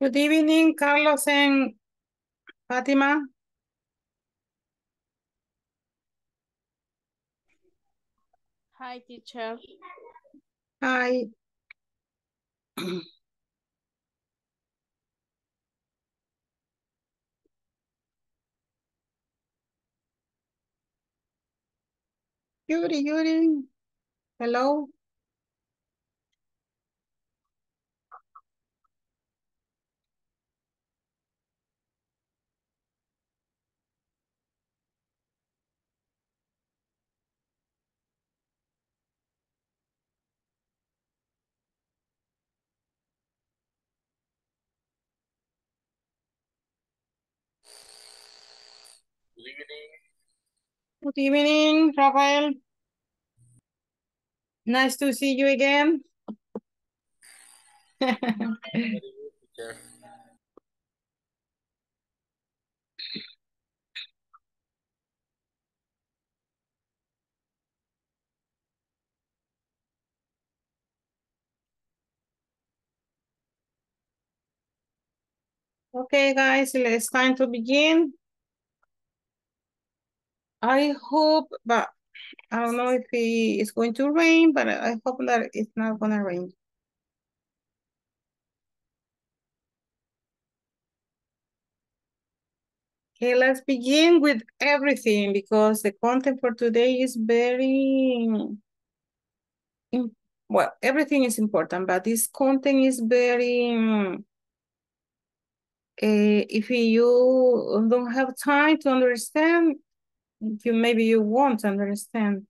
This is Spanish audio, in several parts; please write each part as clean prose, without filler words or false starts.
Good evening, Carlos and Fatima. Hi, teacher. Hi. Yuri. Hello. Good evening, Rafael. Nice to see you again. Okay, guys, it's time to begin. I hope, but I don't know if it's going to rain, but I hope that it's not gonna rain. Okay, let's begin with everything because the content for today is very, well, everything is important, but this content is very, if you don't have time to understand, maybe you won't understand.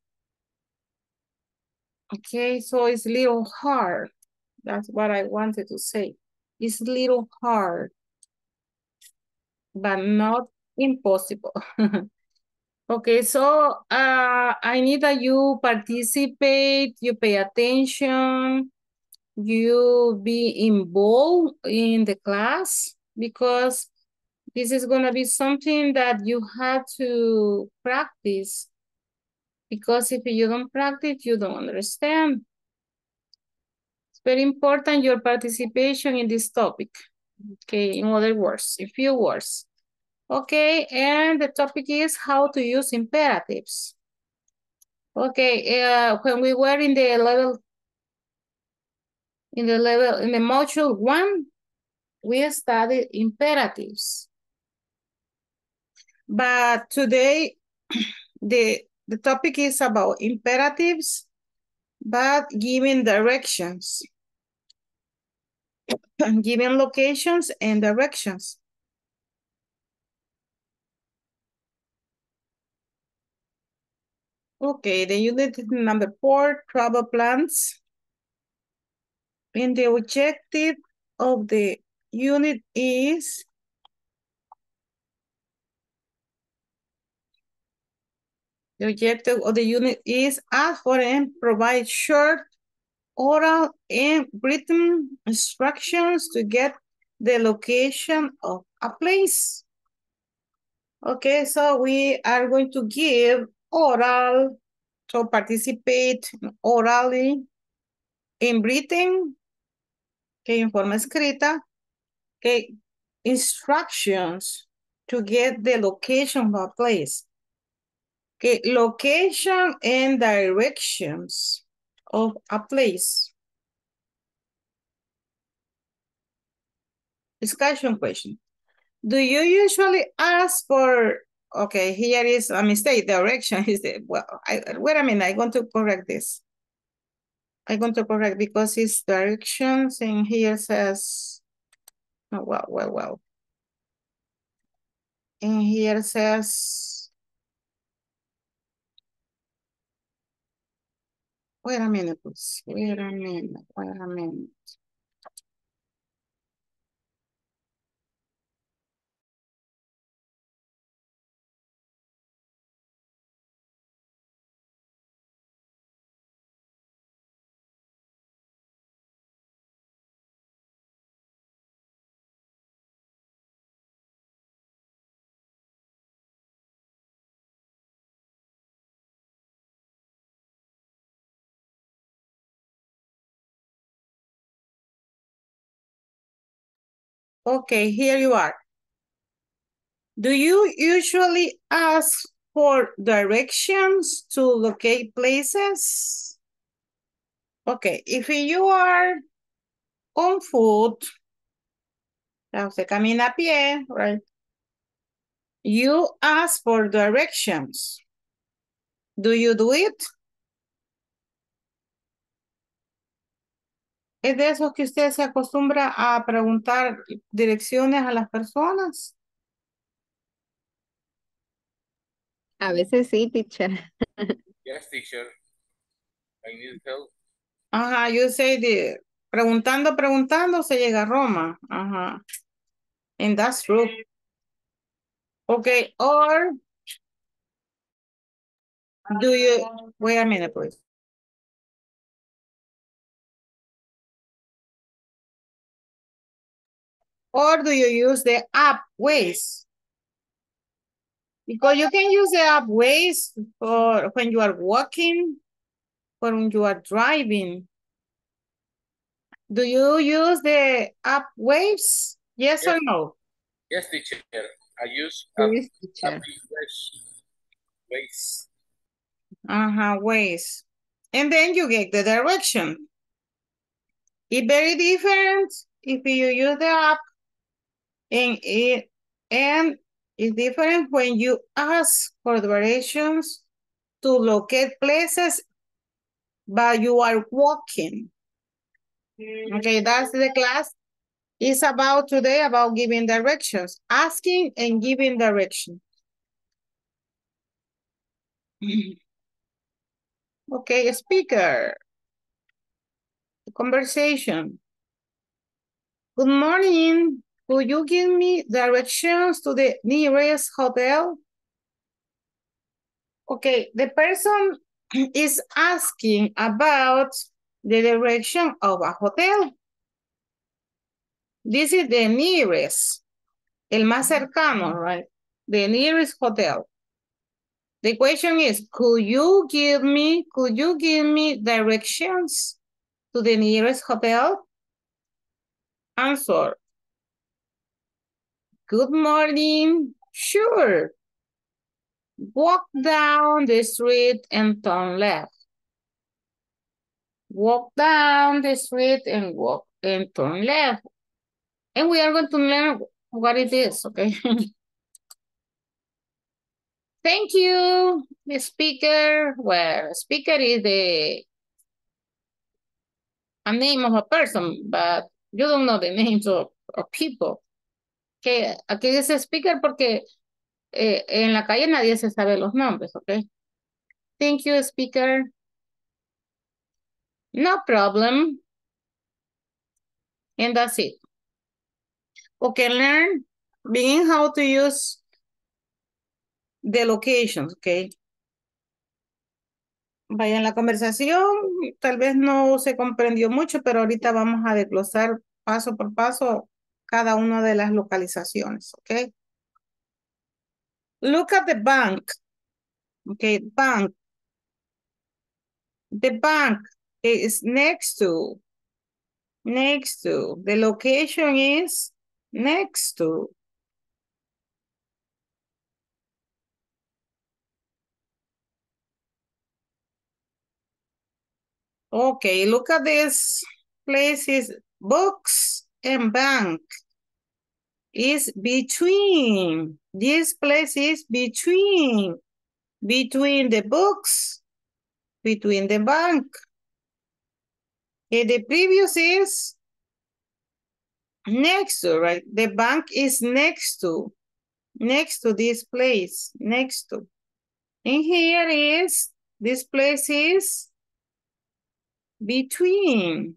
Okay, so it's a little hard. That's what I wanted to say. It's a little hard, but not impossible. Okay, so I need that you participate, you pay attention, you be involved in the class because this is going to be something that you have to practice because if you don't practice, you don't understand. It's very important your participation in this topic. Okay, in other words, in few words. Okay, and the topic is how to use imperatives. Okay, when we were in the in the module 1, we studied imperatives. But today, the topic is about imperatives, but giving directions, giving locations and directions. Okay, the unit number 4, travel plans. And the objective of the unit is ask for and provide short oral and written instructions to get the location of a place. Okay, so we are going to give oral, so participate orally in written, que en forma escrita, que instructions to get the location of a place. Okay, location and directions of a place. Discussion question. Do you usually ask for, okay, here is a mistake, direction is the, well, wait a minute, I'm going to correct this. I'm going to correct because it's directions and here says, oh, well. And here says, wait a minute, please. Wait a minute. Okay, here you are. Do you usually ask for directions to locate places? Okay, if you are on foot, se camina a pie, right? You ask for directions. Do you do it? ¿Es de esos que usted se acostumbra a preguntar direcciones a las personas? A veces sí, teacher. Yes, teacher. I need help. Ajá, you say preguntando se llega a Roma. Ajá. And that's true. Okay, or do you, wait a minute, please. Or do you use the app Waze? Because you can use the app Waze for when you are walking, when you are driving. Do you use the app Waves? Yes or no? Yes, teacher. I use Yes, teacher. Waze. Waze. And then you get the direction. It's very different if you use the app and it's different when you ask for directions to locate places, but you are walking. Okay, that's the class. It's about today about giving directions, asking and giving direction. Okay, speaker. Conversation. Good morning. Could you give me directions to the nearest hotel? Okay, the person is asking about the direction of a hotel. This is the nearest, el más cercano, right? The nearest hotel. The question is, could you give me directions to the nearest hotel? Answer. Good morning. Sure. Walk down the street and turn left. Walk down the street and turn left. And we are going to learn what it is, okay? Thank you, the speaker. Well, speaker is a name of a person, but you don't know the names of people. Okay, aquí dice speaker porque en la calle nadie se sabe los nombres, okay? Thank you, speaker. No problem. And that's it. Okay, learn, begin how to use the locations, okay? Vaya, en la conversación, tal vez no se comprendió mucho, pero ahorita vamos a desglosar paso por paso cada una de las localizaciones, okay? Look at the bank, okay, bank. The bank is next to, the location is next to. Okay, look at this places, books and bank is between. This place is between the books, between the bank. And the previous is next to, right? The bank is next to this place, next to. And here is, this place is between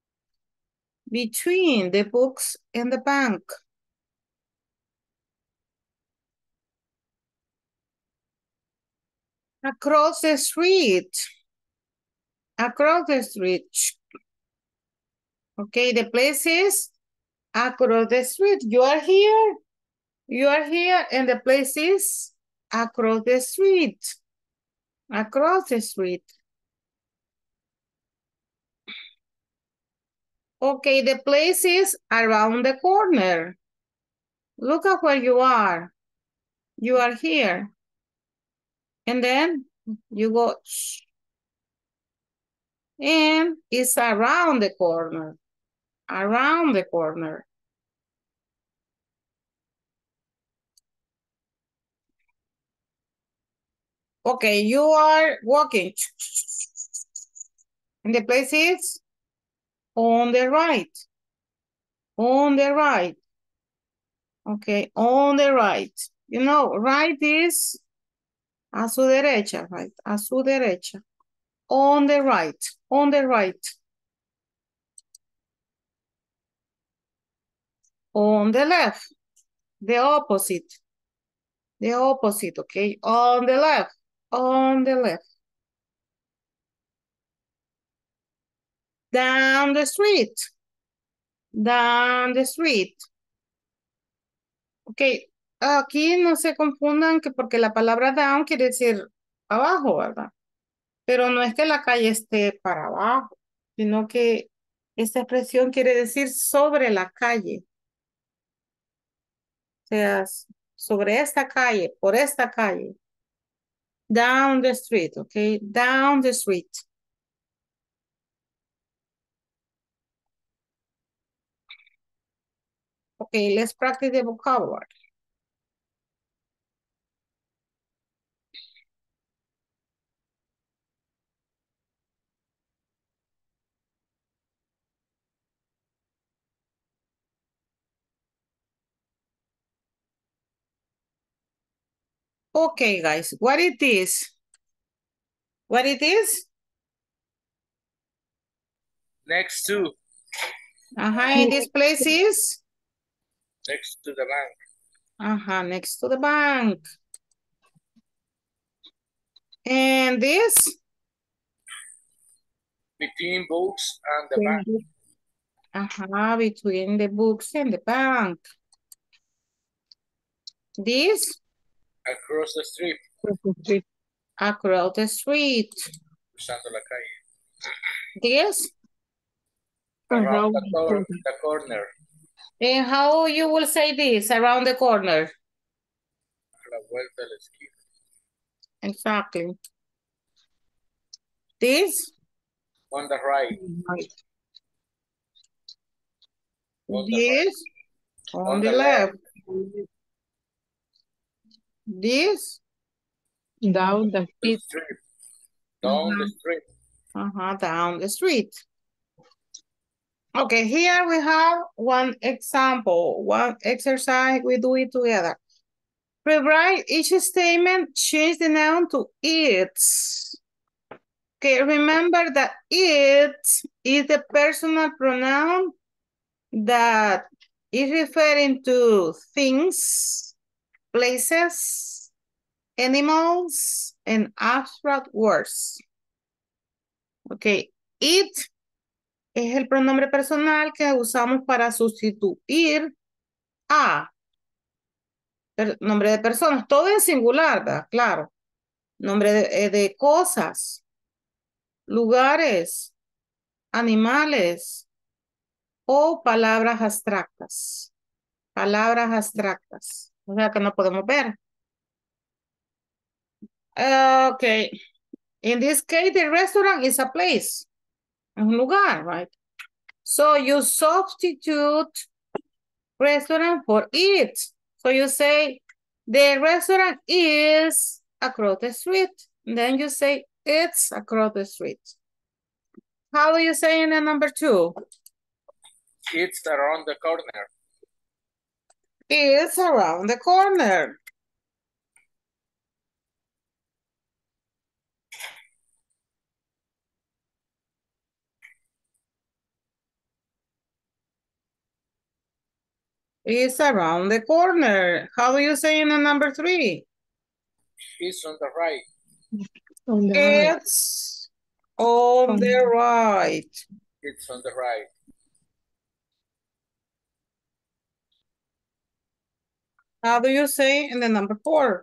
the books and the bank. Across the street. Across the street. Okay, the place is across the street. You are here, and the place is across the street. Across the street. Okay, the place is around the corner. Look at where you are. You are here. And then you go, shh, and it's around the corner. Around the corner. Okay, you are walking. And the place is on the right. On the right. Okay, on the right. You know, right is a su derecha, right? A su derecha. On the right. On the right. On the left. The opposite. The opposite, okay? On the left. On the left. Down the street. Down the street. Ok, aquí no se confundan que porque la palabra down quiere decir abajo, ¿verdad? Pero no es que la calle esté para abajo, sino que esta expresión quiere decir sobre la calle. O sea, sobre esta calle, por esta calle. Down the street, ok? Down the street. Okay, let's practice the vocabulary. Okay, guys, what it is? What it is? Next to. And this place is? Next to the bank. Next to the bank. And this? Between books and the bank. Between the books and the bank. This? Across the street. Across the street. Cruzando la calle. This? Around the corner. And how you will say this? Around the corner. A la vuelta de la esquina. Exactly. This? On the right. This? On the left. This? Down the street. Down the street. Down the street. Okay, here we have one example, one exercise. We do it together. Rewrite each statement, change the noun to its. Okay, remember that it is the personal pronoun that is referring to things, places, animals, and abstract words. Okay, it es el pronombre personal que usamos para sustituir a nombre de personas. Todo en singular, ¿verdad? Claro. Nombre de cosas, lugares, animales o palabras abstractas. Palabras abstractas. O sea que no podemos ver. Okay. In this case, the restaurant is a place. Un lugar, right? So you substitute restaurant for it. So you say, the restaurant is across the street. Then you say, it's across the street. How do you say in the number 2? It's around the corner. It's around the corner. It's around the corner. How do you say in the number 3? It's on the right. It's on the right. It's on the right. How do you say in the number 4?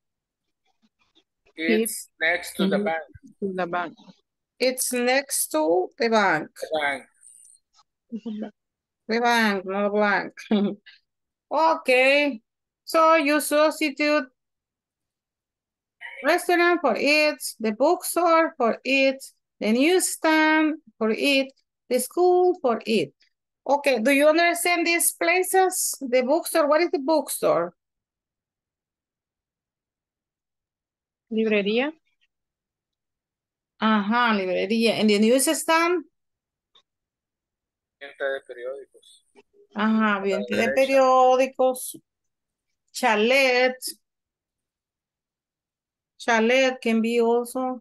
It's next to the bank. The bank. It's next to the bank. The bank. The bank, not blank. Okay. So you substitute restaurant for it, the bookstore for it, the newsstand for it, the school for it. Okay, do you understand these places? The bookstore, what is the bookstore? Librería. Ajá, librería. And the newsstand? Venta de periódicos. Ajá, A la venta de derecha. periódicos. Chalet. Chalet can be also.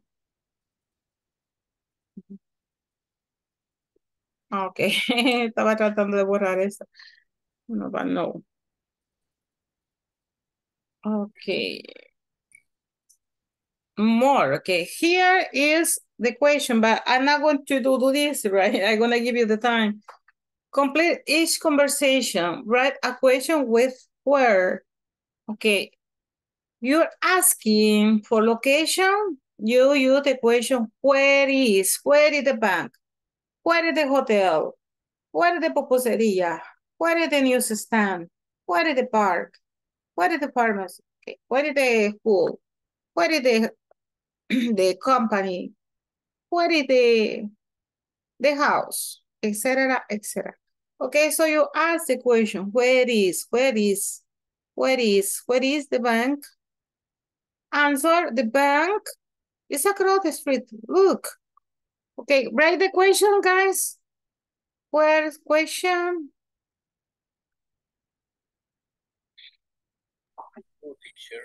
Ok, estaba tratando de borrar eso. No, but no. Okay. More. Okay, here is the question, but I'm not going to do this, right? I'm going to give you the time. Complete each conversation. Write a question with where. Okay, you're asking for location. You use the question, where is the bank? Where is the hotel? Where is the pupuseria? Where is the newsstand? Where is the park? Where is the pharmacy? Okay. Where is the school? Where is the, the company? Where is the house? Etc. etc. Okay, so you ask the question, where is the bank? Answer, the bank is across the street. Look. Okay, write the question, guys. Where's question? Oh, teacher.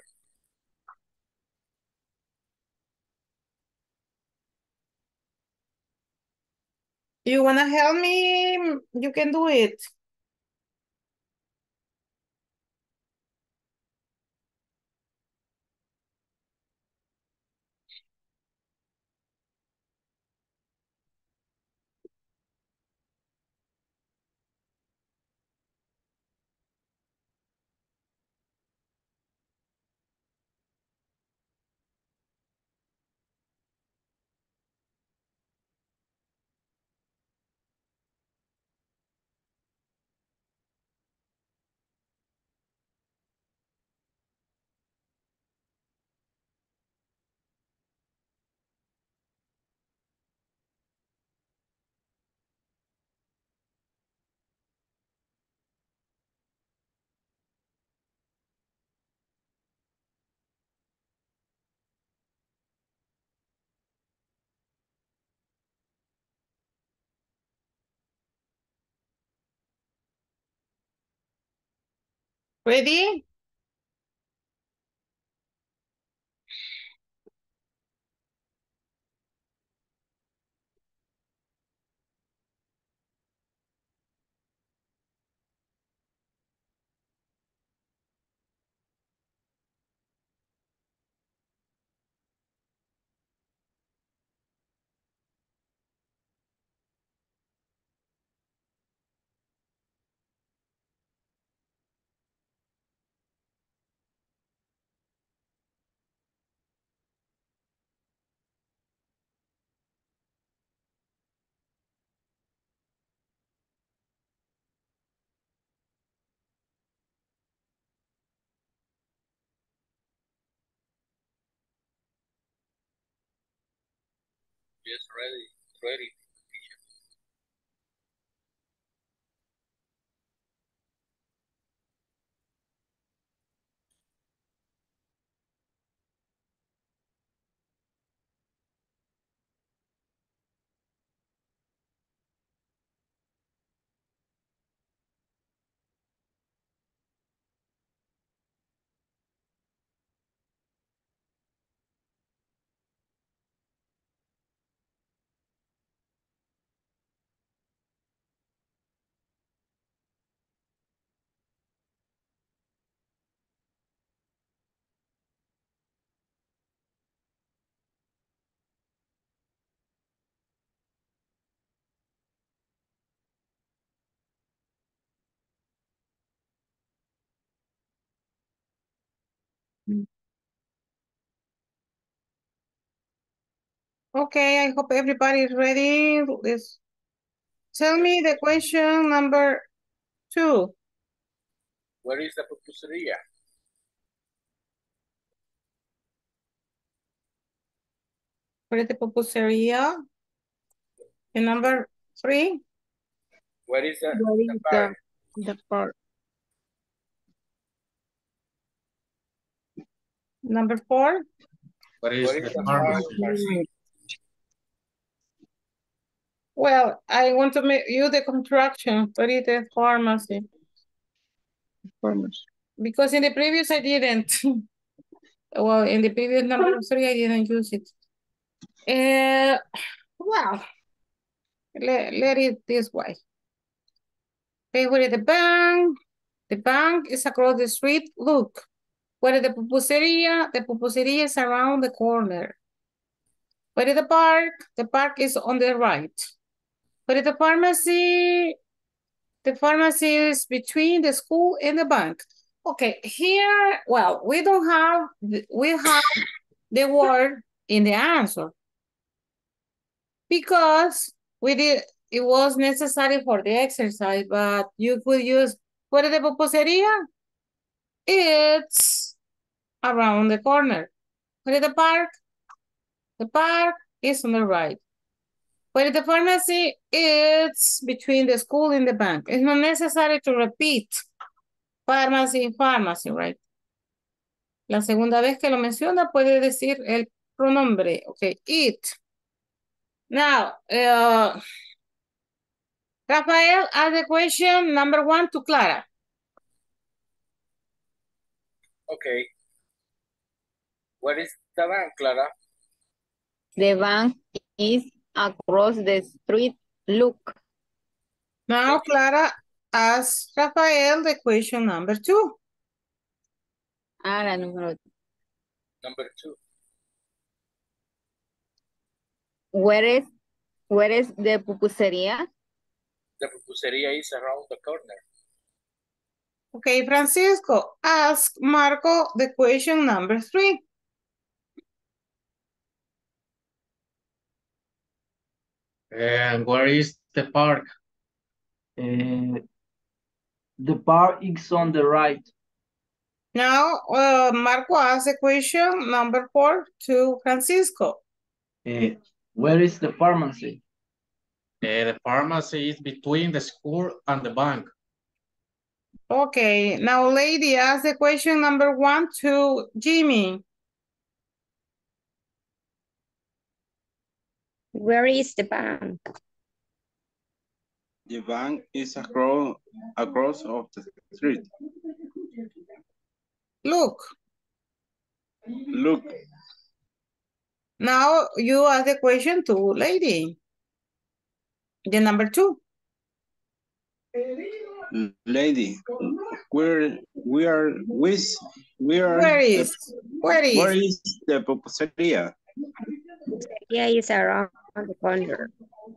You wanna help me? You can do it. Ready? Yes, ready. Ready. Okay, I hope everybody is ready. Let's Tell me the question number 2. Where is the pupusería? Where is the pupusería? And number 3. Where is Where the is park? the park? Number 4. What is Where is the the pharmacy? pharmacy? Well, I want to make you the contraction. Where is the pharmacy? Farmers. Because in the previous I didn't. Well, in the previous number 3 I didn't use it. Well, let it this way. Okay, where is the bank? The bank is across the street. Look. Where is the pupusería? The pupusería is around the corner. Where is the park? The park is on the right. Where is the pharmacy? The pharmacy is between the school and the bank. Okay, here, well, we don't have, we have the word in the answer. Because it was necessary for the exercise, but you could use, where is the pupusería? It's around the corner. Where is the park? The park is on the right. Where is the pharmacy? It's between the school and the bank. It's not necessary to repeat pharmacy, pharmacy, right? La segunda vez que lo menciona puede decir el pronombre. Okay, it. Now, Rafael, ask the question number 1 to Clara. Okay. Where is the bank, Clara? The bank is across the street. Look. Now, Clara, ask Rafael the question number 2. La número. Number 2. Where is the pupusería? The pupusería is around the corner. Okay, Francisco, ask Marco the question number 3. And where is the park? The park is on the right. Now, Marco asks the question number 4 to Francisco. Where is the pharmacy? The pharmacy is between the school and the bank. Okay, now lady ask the question number 1 to Jimmy. Where is the bank? The bank is across of the street. Look, Look, now you ask the question to lady. The number 2. lady, where is Where is the pupusería? Yeah, it's around the corner.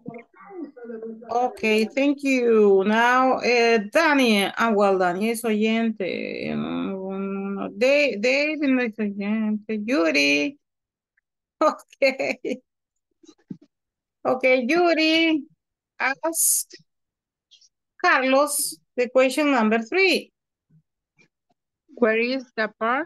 Okay, thank you. Now, Dani, well, Dani es oyente. David no es oyente. Yuri. Okay. Okay, Yuri, ask Carlos the question number 3. Where is the park?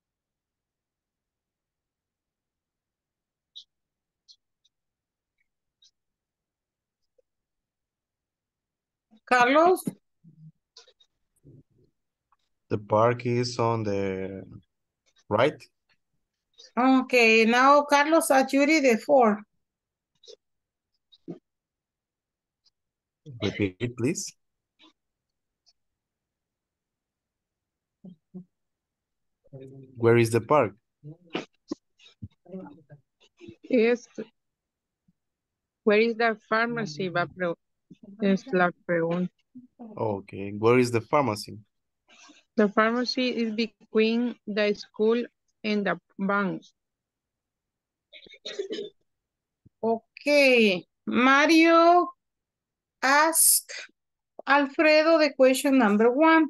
Carlos, The park is on the right. okay, now Carlos ask Yuri the 4. Repeat, please. Where is the park? Yes. Where is the pharmacy? Es la pregunta. Okay, where is the pharmacy? The pharmacy is between the school and the bank. Okay, Mario, ask Alfredo the question number 1.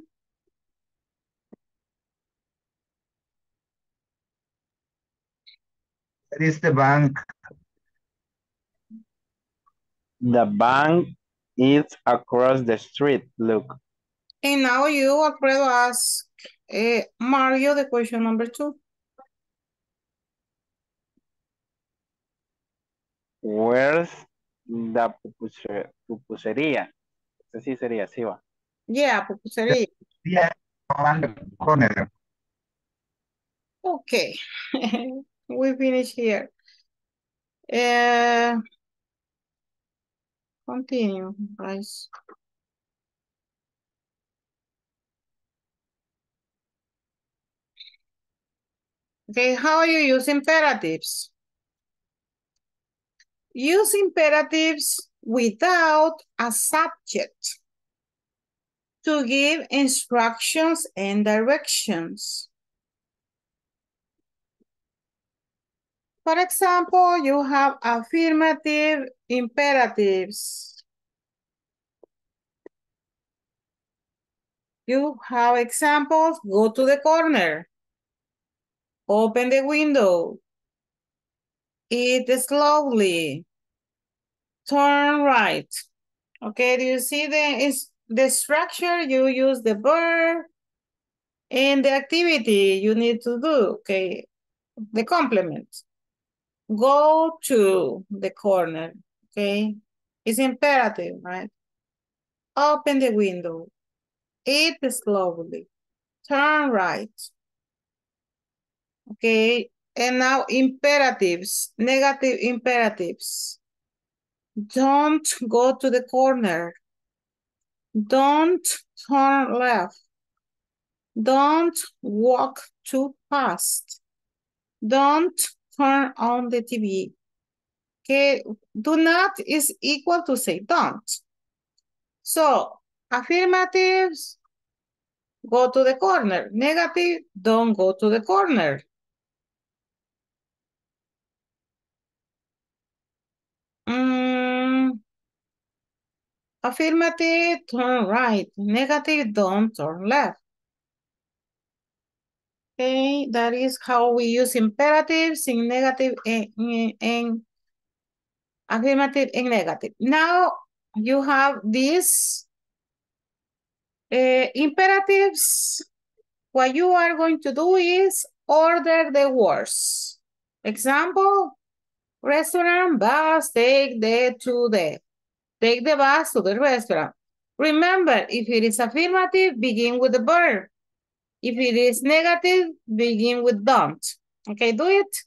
Where is the bank? The bank is across the street. Look. And now you, Alfredo, ask Mario the question number 2. Where's the pupusería? Ese sí sería, sí va. Yeah, pupusería. Yeah, around the corner. Okay, we finish here. Continue, guys. Okay, how you use imperatives? Use imperatives without a subject to give instructions and directions. For example, you have affirmative imperatives. You have examples, go to the corner, open the window, eat slowly, turn right. Okay, do you see the structure? You use the verb and the activity you need to do, okay? The complement. Go to the corner, okay? It's imperative, right? Open the window, eat slowly, turn right. Okay, and now imperatives, negative imperatives. Don't go to the corner. Don't turn left. Don't walk too fast. Don't turn on the TV. Okay, do not is equal to say don't. So, affirmatives, go to the corner. Negative, don't go to the corner. Affirmative, turn right. Negative, don't turn left. Okay, that is how we use imperatives in negative and affirmative and negative. Now you have these imperatives. What you are going to do is order the words. Example, restaurant, bus, take the bus to the restaurant. Remember, if it is affirmative, begin with the verb. If it is negative, begin with don't. Okay, do it.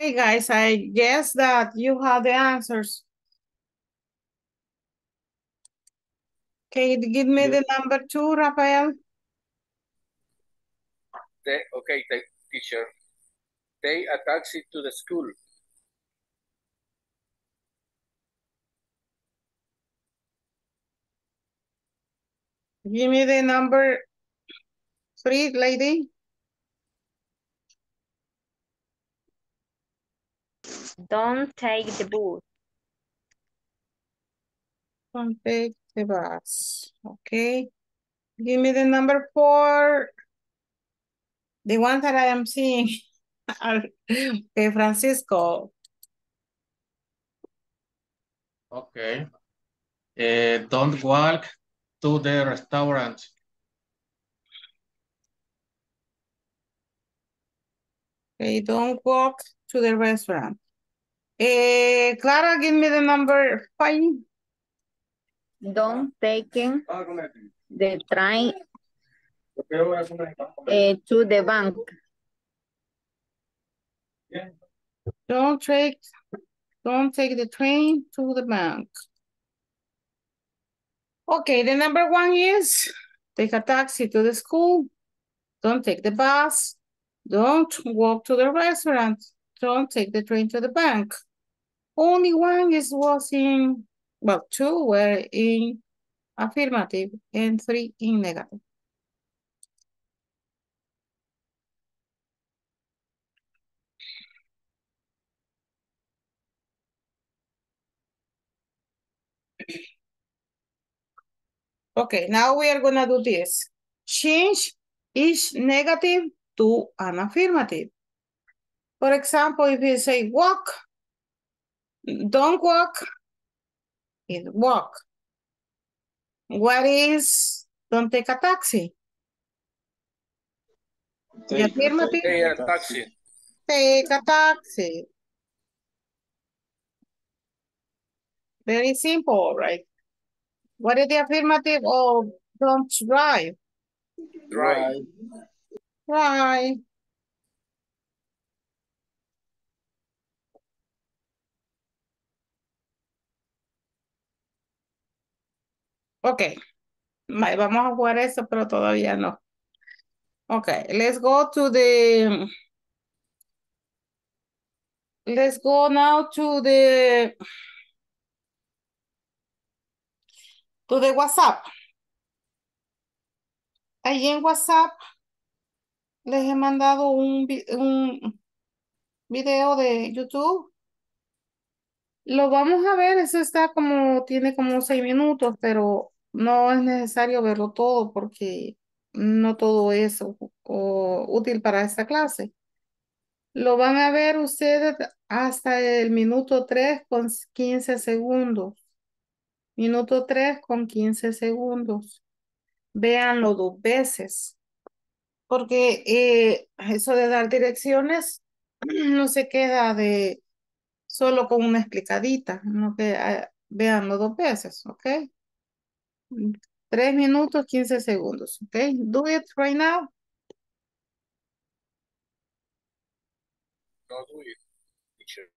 Hey guys, I guess that you have the answers. Okay, give me the number 2, Rafael. Okay, teacher. Take a taxi to the school. Give me the number 3, lady. Don't take the bus. Don't take the bus. Okay. Give me the number 4. The one that I am seeing. Okay, Francisco. Okay. Don't walk to the restaurant. Okay, don't walk to the restaurant. Clara, give me the number 5. Don't take the train to the bank. Don't take the train to the bank. Okay, the number 1 is take a taxi to the school. Don't take the bus. Don't walk to the restaurant. Don't take the train to the bank. Only one was in, well, 2 were in affirmative and 3 in negative. Okay, now we are gonna do this. Change each negative to an affirmative. For example, if you say walk, don't walk, it walk. What is don't take a taxi? The affirmative, Take a taxi. take a taxi. Very simple, right? What is the affirmative of don't drive? Drive. Right. Okay. Vamos a jugar eso, pero todavía no. Okay, let's go now to the WhatsApp. Ahí en WhatsApp les he mandado un video de YouTube. Lo vamos a ver, eso tiene como 6 minutos, pero no es necesario verlo todo porque no todo es útil para esta clase. Lo van a ver ustedes hasta el minuto 3 con 15 segundos. Minuto 3 con 15 segundos. Véanlo 2 veces. Porque eso de dar direcciones no se queda de solo con una explicadita, no que véanlo 2 veces, ¿ok? 3 minutos, 15 segundos, ¿ok? Do it right now. No do it, teacher.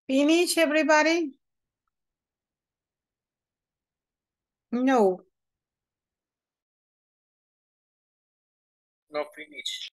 Finish, everybody? No. No finish.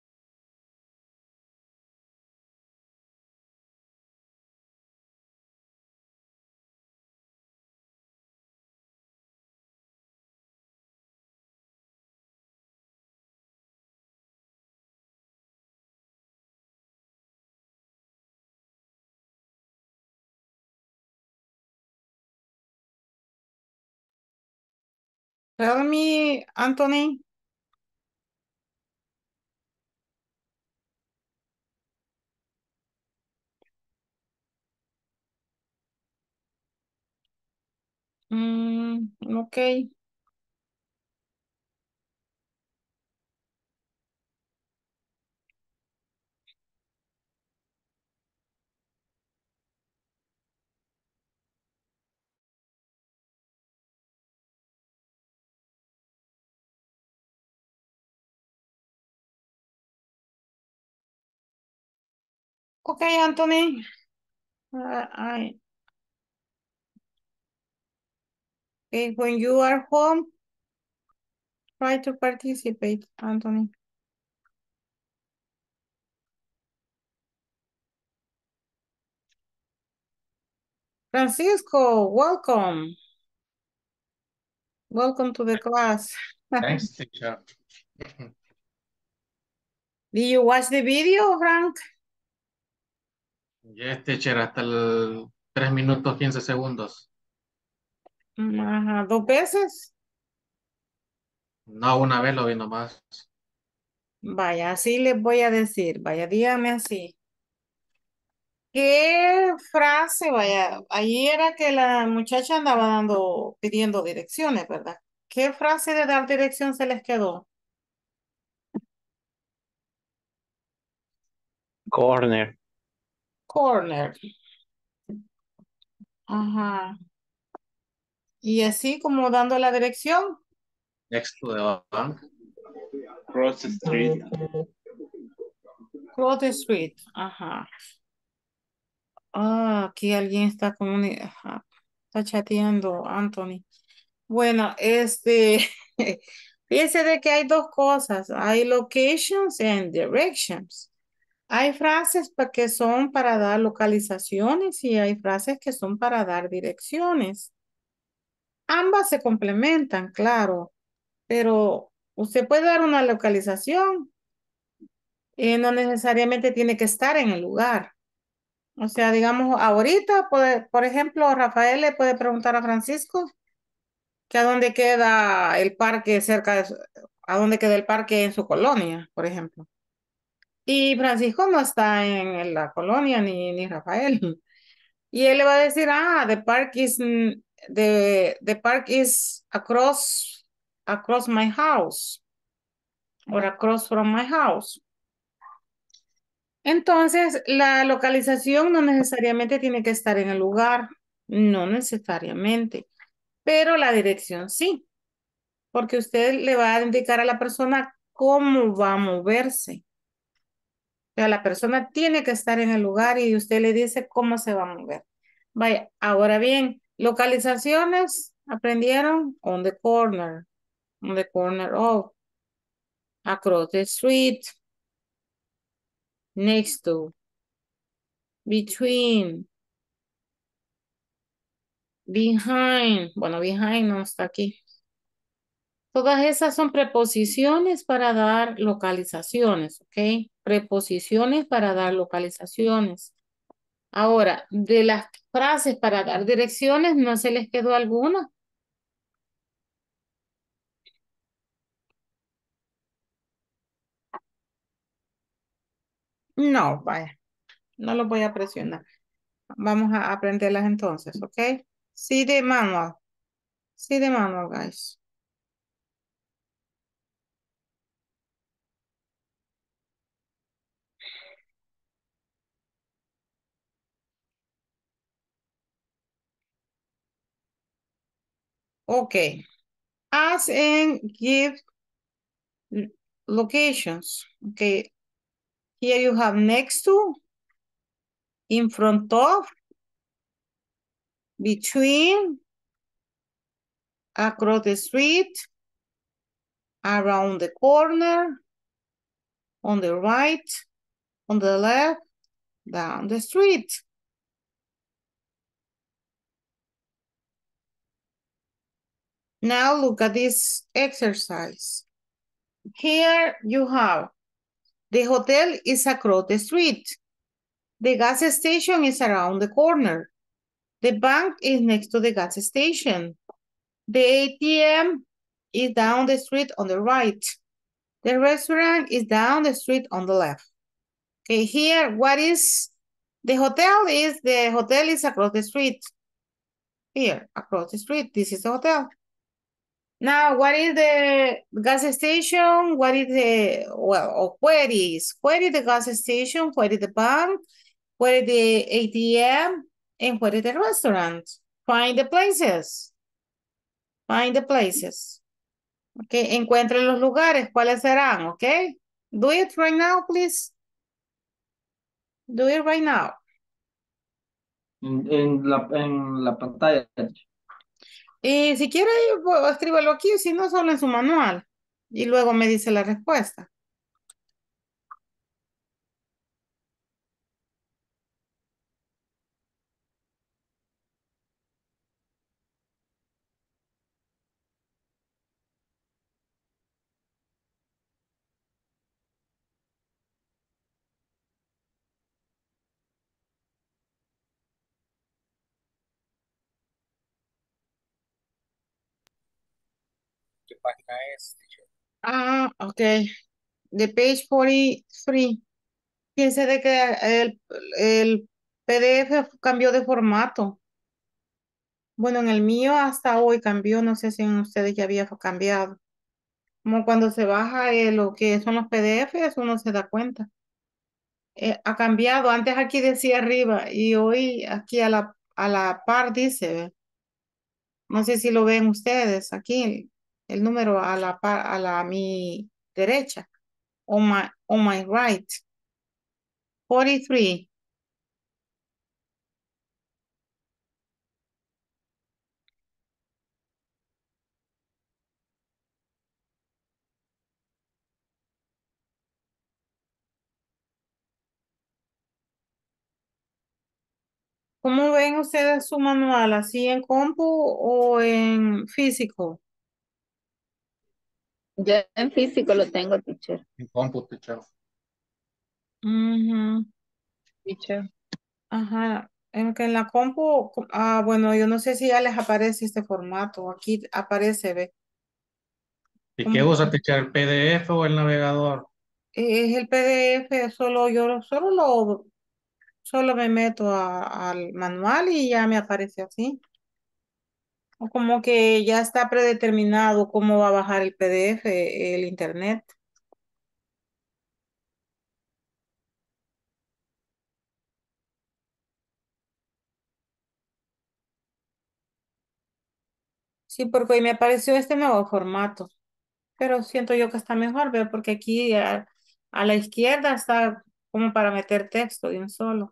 Tell me, Anthony. Okay. Okay, Anthony. Okay, when you are home, try to participate, Anthony. Francisco, welcome. Welcome to the class. Thanks, teacher. Did you watch the video, Frank? Yes, teacher, hasta el 3 minutos 15 segundos. Ajá, ¿2 veces? No, una vez lo vi nomás. Vaya, así les voy a decir. Vaya, dígame así. ¿Qué frase, vaya? Ahí era que la muchacha andaba pidiendo direcciones, ¿verdad? ¿Qué frase de dar dirección se les quedó? Corner. Corner. Ajá. Y así como dando la dirección. Next to the bank. Cross the street. Cross the street. Ajá. Aquí alguien está ajá, está chateando, Anthony. Bueno, fíjese de que hay 2 cosas. Hay locations and directions. Hay frases que son para dar localizaciones y hay frases que son para dar direcciones. Ambas se complementan, claro, pero usted puede dar una localización y no necesariamente tiene que estar en el lugar. O sea, digamos, ahorita, por ejemplo, Rafael le puede preguntar a Francisco que a dónde queda el parque a dónde queda el parque en su colonia, por ejemplo. Y Francisco no está en la colonia ni Rafael. Y él le va a decir, the park is across my house or across from my house. Entonces, la localización no necesariamente tiene que estar en el lugar, no necesariamente, pero la dirección sí, porque usted le va a indicar a la persona cómo va a moverse. O sea, la persona tiene que estar en el lugar y usted le dice cómo se va a mover. Vaya, ahora bien, localizaciones, ¿aprendieron? On the corner of, across the street, next to, between, behind. Bueno, behind no está aquí. Todas esas son preposiciones para dar localizaciones, ¿ok? Preposiciones para dar localizaciones. Ahora, de las frases para dar direcciones, ¿no se les quedó alguna? No, vaya, no los voy a presionar. Vamos a aprenderlas entonces, ¿ok? Sí de manual. Sí de manual, guys. Ok. Ask and give locations. Okay. Here you have next to, in front of, between, across the street, around the corner, on the right, on the left, down the street. Now look at this exercise. Here you have the hotel is across the street. The gas station is around the corner. The bank is next to the gas station. The ATM is down the street on the right. The restaurant is down the street on the left. Okay, here, what is the hotel is across the street. Here, across the street, this is the hotel. Now, what is the gas station? What is where is the gas station? Where is the bank? Where is the ATM? And where is the restaurant? Find the places. Find the places. Okay, encuentren los lugares. ¿Cuáles serán? Okay. Do it right now, please. Do it right now. En la pantalla. Y si quiere, escríbelo aquí, si no, solo en su manual. Y luego me dice la respuesta. ¿Qué página es, teacher? Ah, ok. De page 43. Piense de que el PDF cambió de formato. Bueno, en el mío hasta hoy cambió, no sé si en ustedes ya había cambiado. Como cuando se baja lo que son los PDFs, uno se da cuenta. Ha cambiado, antes aquí decía arriba y hoy aquí a la par dice, ¿ve? No sé si lo ven ustedes aquí, el número a la par, mi derecha, on my right, 43. ¿Cómo ven ustedes su manual? ¿Así en compu o en físico? Yo en físico lo tengo, teacher. En compu, teacher. Ujú. Teacher. Ajá. En la compu, bueno, yo no sé si ya les aparece este formato. Aquí aparece, ve. ¿Y qué Como usa, teacher? ¿El PDF o el navegador? es el PDF, solo me meto al manual y ya me aparece así. O como que ya está predeterminado cómo va a bajar el PDF, el internet. Sí, porque hoy me apareció este nuevo formato, pero siento yo que está mejor, ¿ve? Porque aquí a la izquierda está como para meter texto de un solo.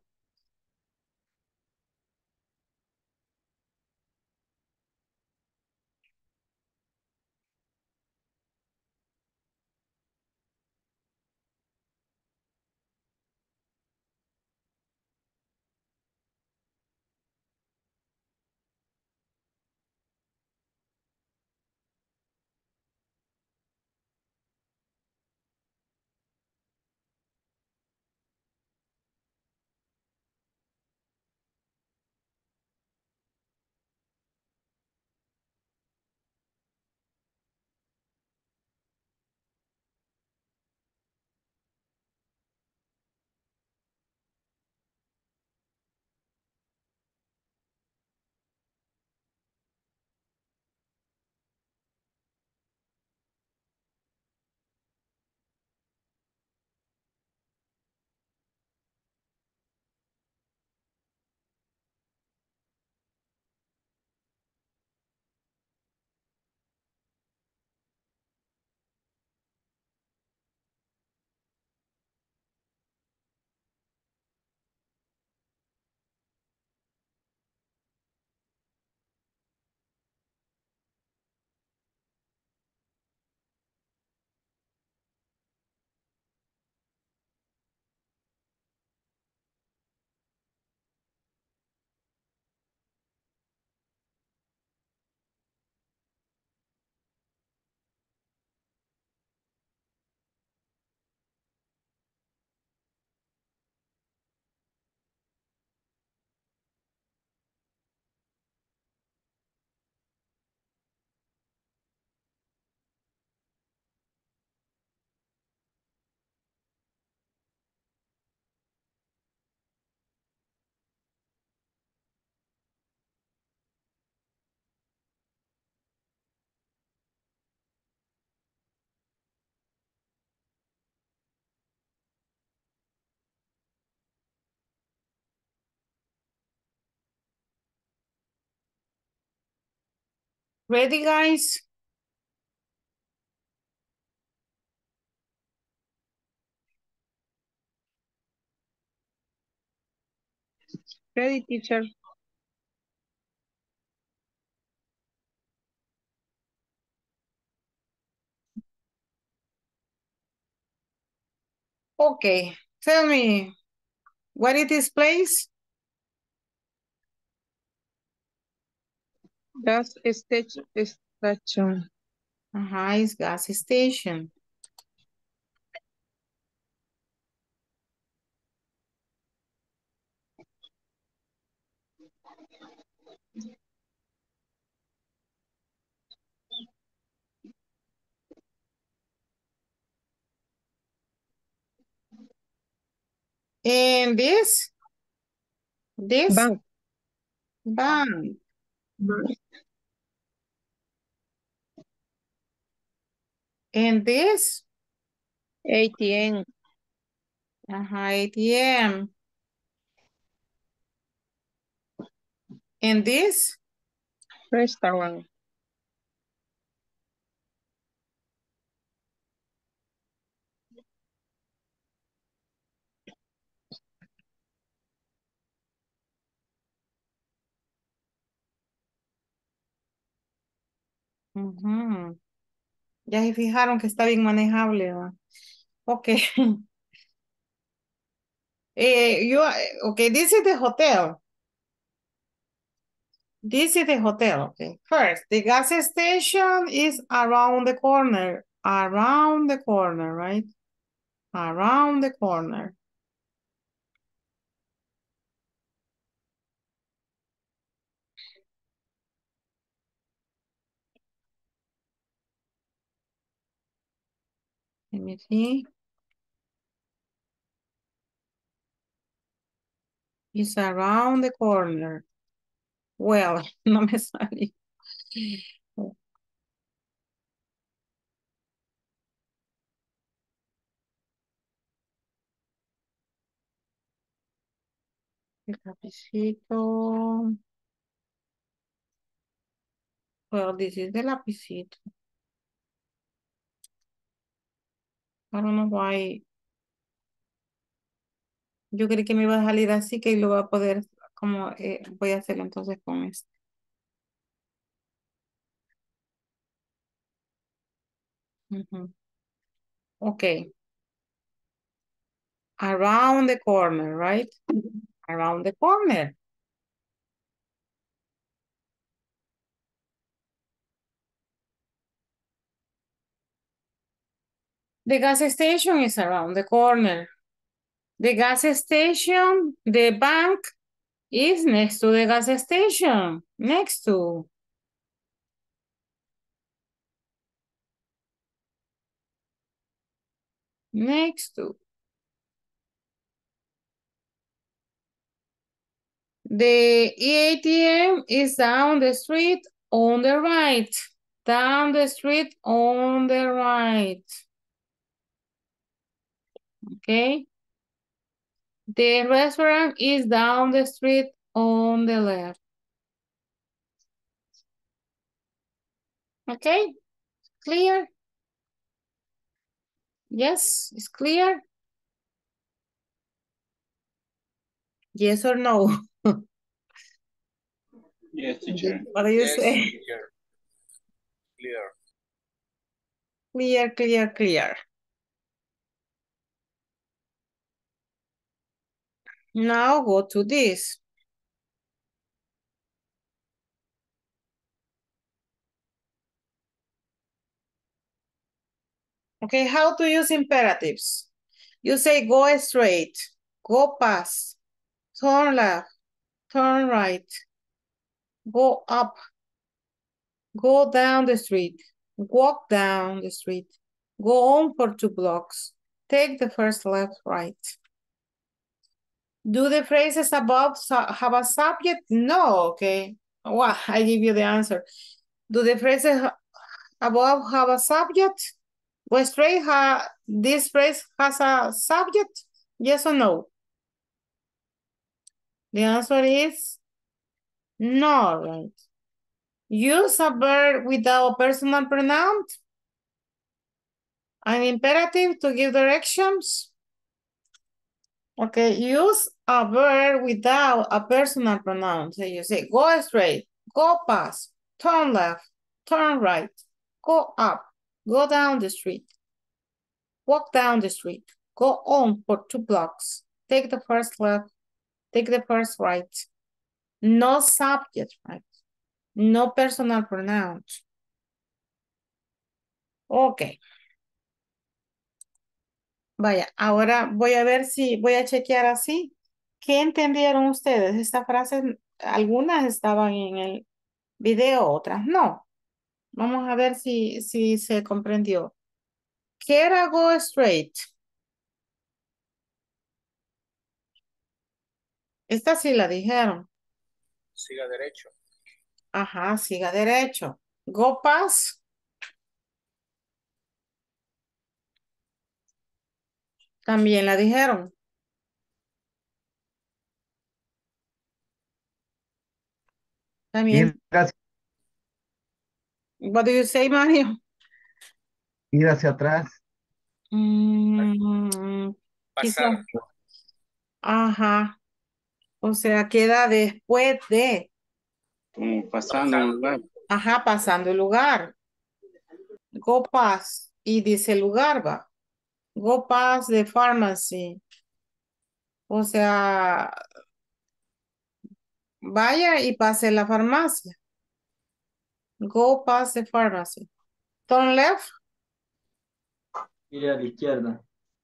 Ready, guys? Ready, teacher. Okay, tell me, what is this place? Gas station. It's gas station. And this? Bank. Bank. Bank. And this? ATM. ATM. And this? Restaurant. Ya se fijaron que está bien manejable, ¿va? Ok. Okay, this is the hotel. This is the hotel, okay. First, the gas station is around the corner. Around the corner, right? Around the corner. Let me see. It's around the corner. Well, no me sale. El lapicito. Well, this is the lapicito. I don't know why. Yo creí que me iba a salir así, que lo voy a poder, como voy a hacerlo entonces con este. Okay. Around the corner, right? Around the corner. The gas station is around the corner. The gas station, the bank is next to the gas station. Next to. Next to. The ATM is down the street on the right. Down the street on the right. Okay. The restaurant is down the street on the left. Okay. Clear? Yes, it's clear. Yes or no? Yes, teacher. What do you Yes, say? teacher. Clear. Clear, clear, clear. Now go to this. Okay, how to use imperatives? You say go straight, go past, turn left, turn right, go up, go down the street, walk down the street, go on for 2 blocks, take the first left, right. Do the phrases above have a subject? No, okay. Well, I give you the answer. Do the phrases above have a subject? Go straight, this phrase has a subject? Yes or no? The answer is no, right? Use a verb without personal pronoun. An imperative to give directions. Okay, use a verb without a personal pronoun. So you say, go straight, go past, turn left, turn right, go up, go down the street, walk down the street, go on for 2 blocks, take the first left, take the first right. No subject, right? No personal pronouns. Ok. Vaya, ahora voy a ver si voy a chequear así. ¿Qué entendieron ustedes? Estas frases, algunas estaban en el video, otras no. Vamos a ver si se comprendió. ¿Qué era go straight? Esta sí la dijeron. Siga derecho. Ajá, siga derecho. Go past. También la dijeron. También. What do you say, Mario? Ir hacia atrás. Pasar. Ajá. O sea, queda después de. Pasando un lugar. Ajá, pasando el lugar. Go past. Y dice el lugar, va. Go past the pharmacy. O sea, vaya y pase la farmacia. Go past the pharmacy. Turn left. Ir a la izquierda.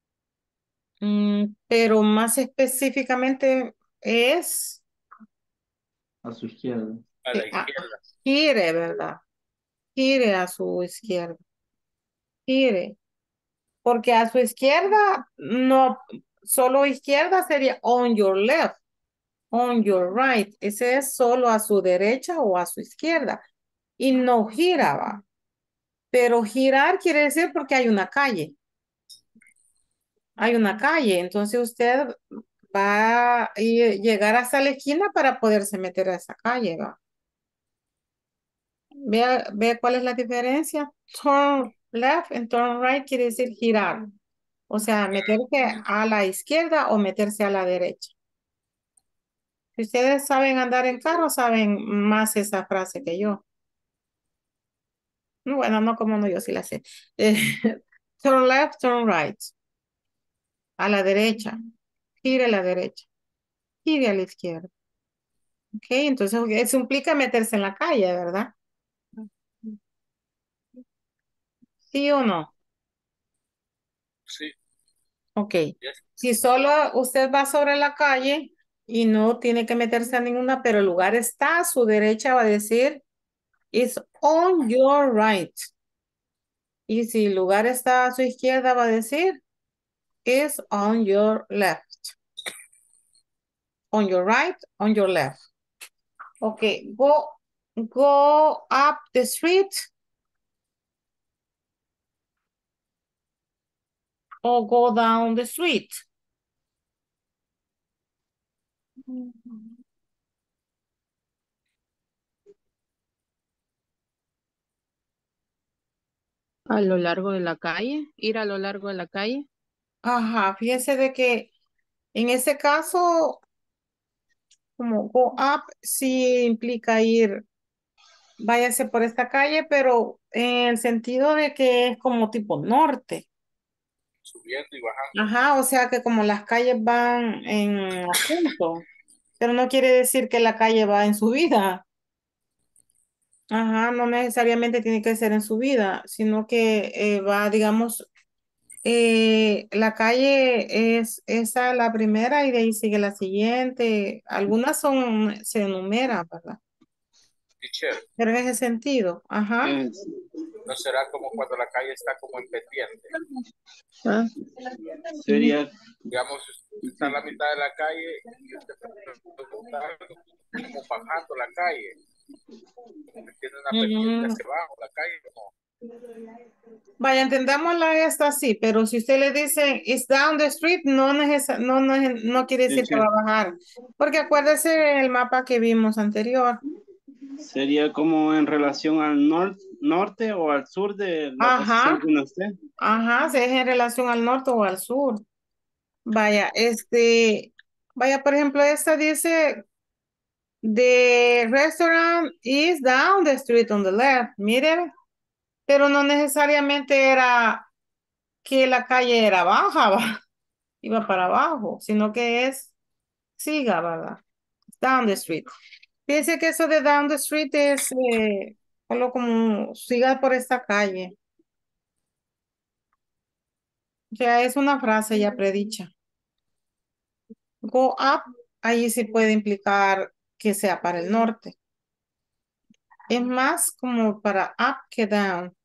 Pero más específicamente es A su izquierda. A la izquierda. gire, ¿verdad? Gire a su izquierda. Gire. Porque a su izquierda, no, solo izquierda sería on your left, on your right. Ese es solo a su derecha o a su izquierda. Y no giraba. Pero girar quiere decir porque hay una calle. Hay una calle, entonces usted va a llegar hasta la esquina para poderse meter a esa calle, ¿va? Vea cuál es la diferencia. Turn left and turn right quiere decir girar. O sea, meterse a la izquierda o meterse a la derecha. Si ustedes saben andar en carro, saben más esa frase que yo. Bueno, no como no, yo sí la sé. Turn left, turn right. A la derecha. Gire a la derecha. Gire a la izquierda. Ok, entonces eso implica meterse en la calle, ¿verdad? ¿Sí o no? Sí. Ok. Yes. Si solo usted va sobre la calle y no tiene que meterse a ninguna, pero el lugar está a su derecha, va a decir, it's on your right. Y si el lugar está a su izquierda, va a decir, it's on your left. On your right, on your left. Ok, go up the street. O go down the street. A lo largo de la calle, ir a lo largo de la calle. Ajá, fíjese de que en ese caso, como go up, sí implica ir, váyase por esta calle, pero en el sentido de que es como tipo norte. Subiendo y bajando. Ajá, o sea que como las calles van en ascenso, pero no quiere decir que la calle va en subida. Ajá, no necesariamente tiene que ser en subida, sino que va, digamos, la calle es esa la primera y de ahí sigue la siguiente. Algunas se enumeran, ¿verdad? Teacher, Pero en ese sentido, ajá. ¿no será como cuando la calle está como en pendiente? Ah, Sería, Digamos, usted está en la mitad de la calle y usted está como bajando la calle. Tiene una pendiente hacia abajo, la calle no. Vaya, entendámosla esta sí, pero si usted le dice it's down the street, no quiere decir que va a bajar. Porque acuérdese el mapa que vimos anterior. Sería como en relación al norte o al sur de la posición Ajá, que uno esté. ajá, si es en relación al norte o al sur. Vaya, vaya, por ejemplo, esta dice, the restaurant is down the street on the left. Miren, pero no necesariamente era que la calle era baja, iba para abajo, sino que siga, ¿verdad? Down the street. Fíjense que eso de down the street es solo como siga por esta calle. Ya es una frase ya predicha. Go up, ahí sí puede implicar que sea para el norte. Es más como para up que down.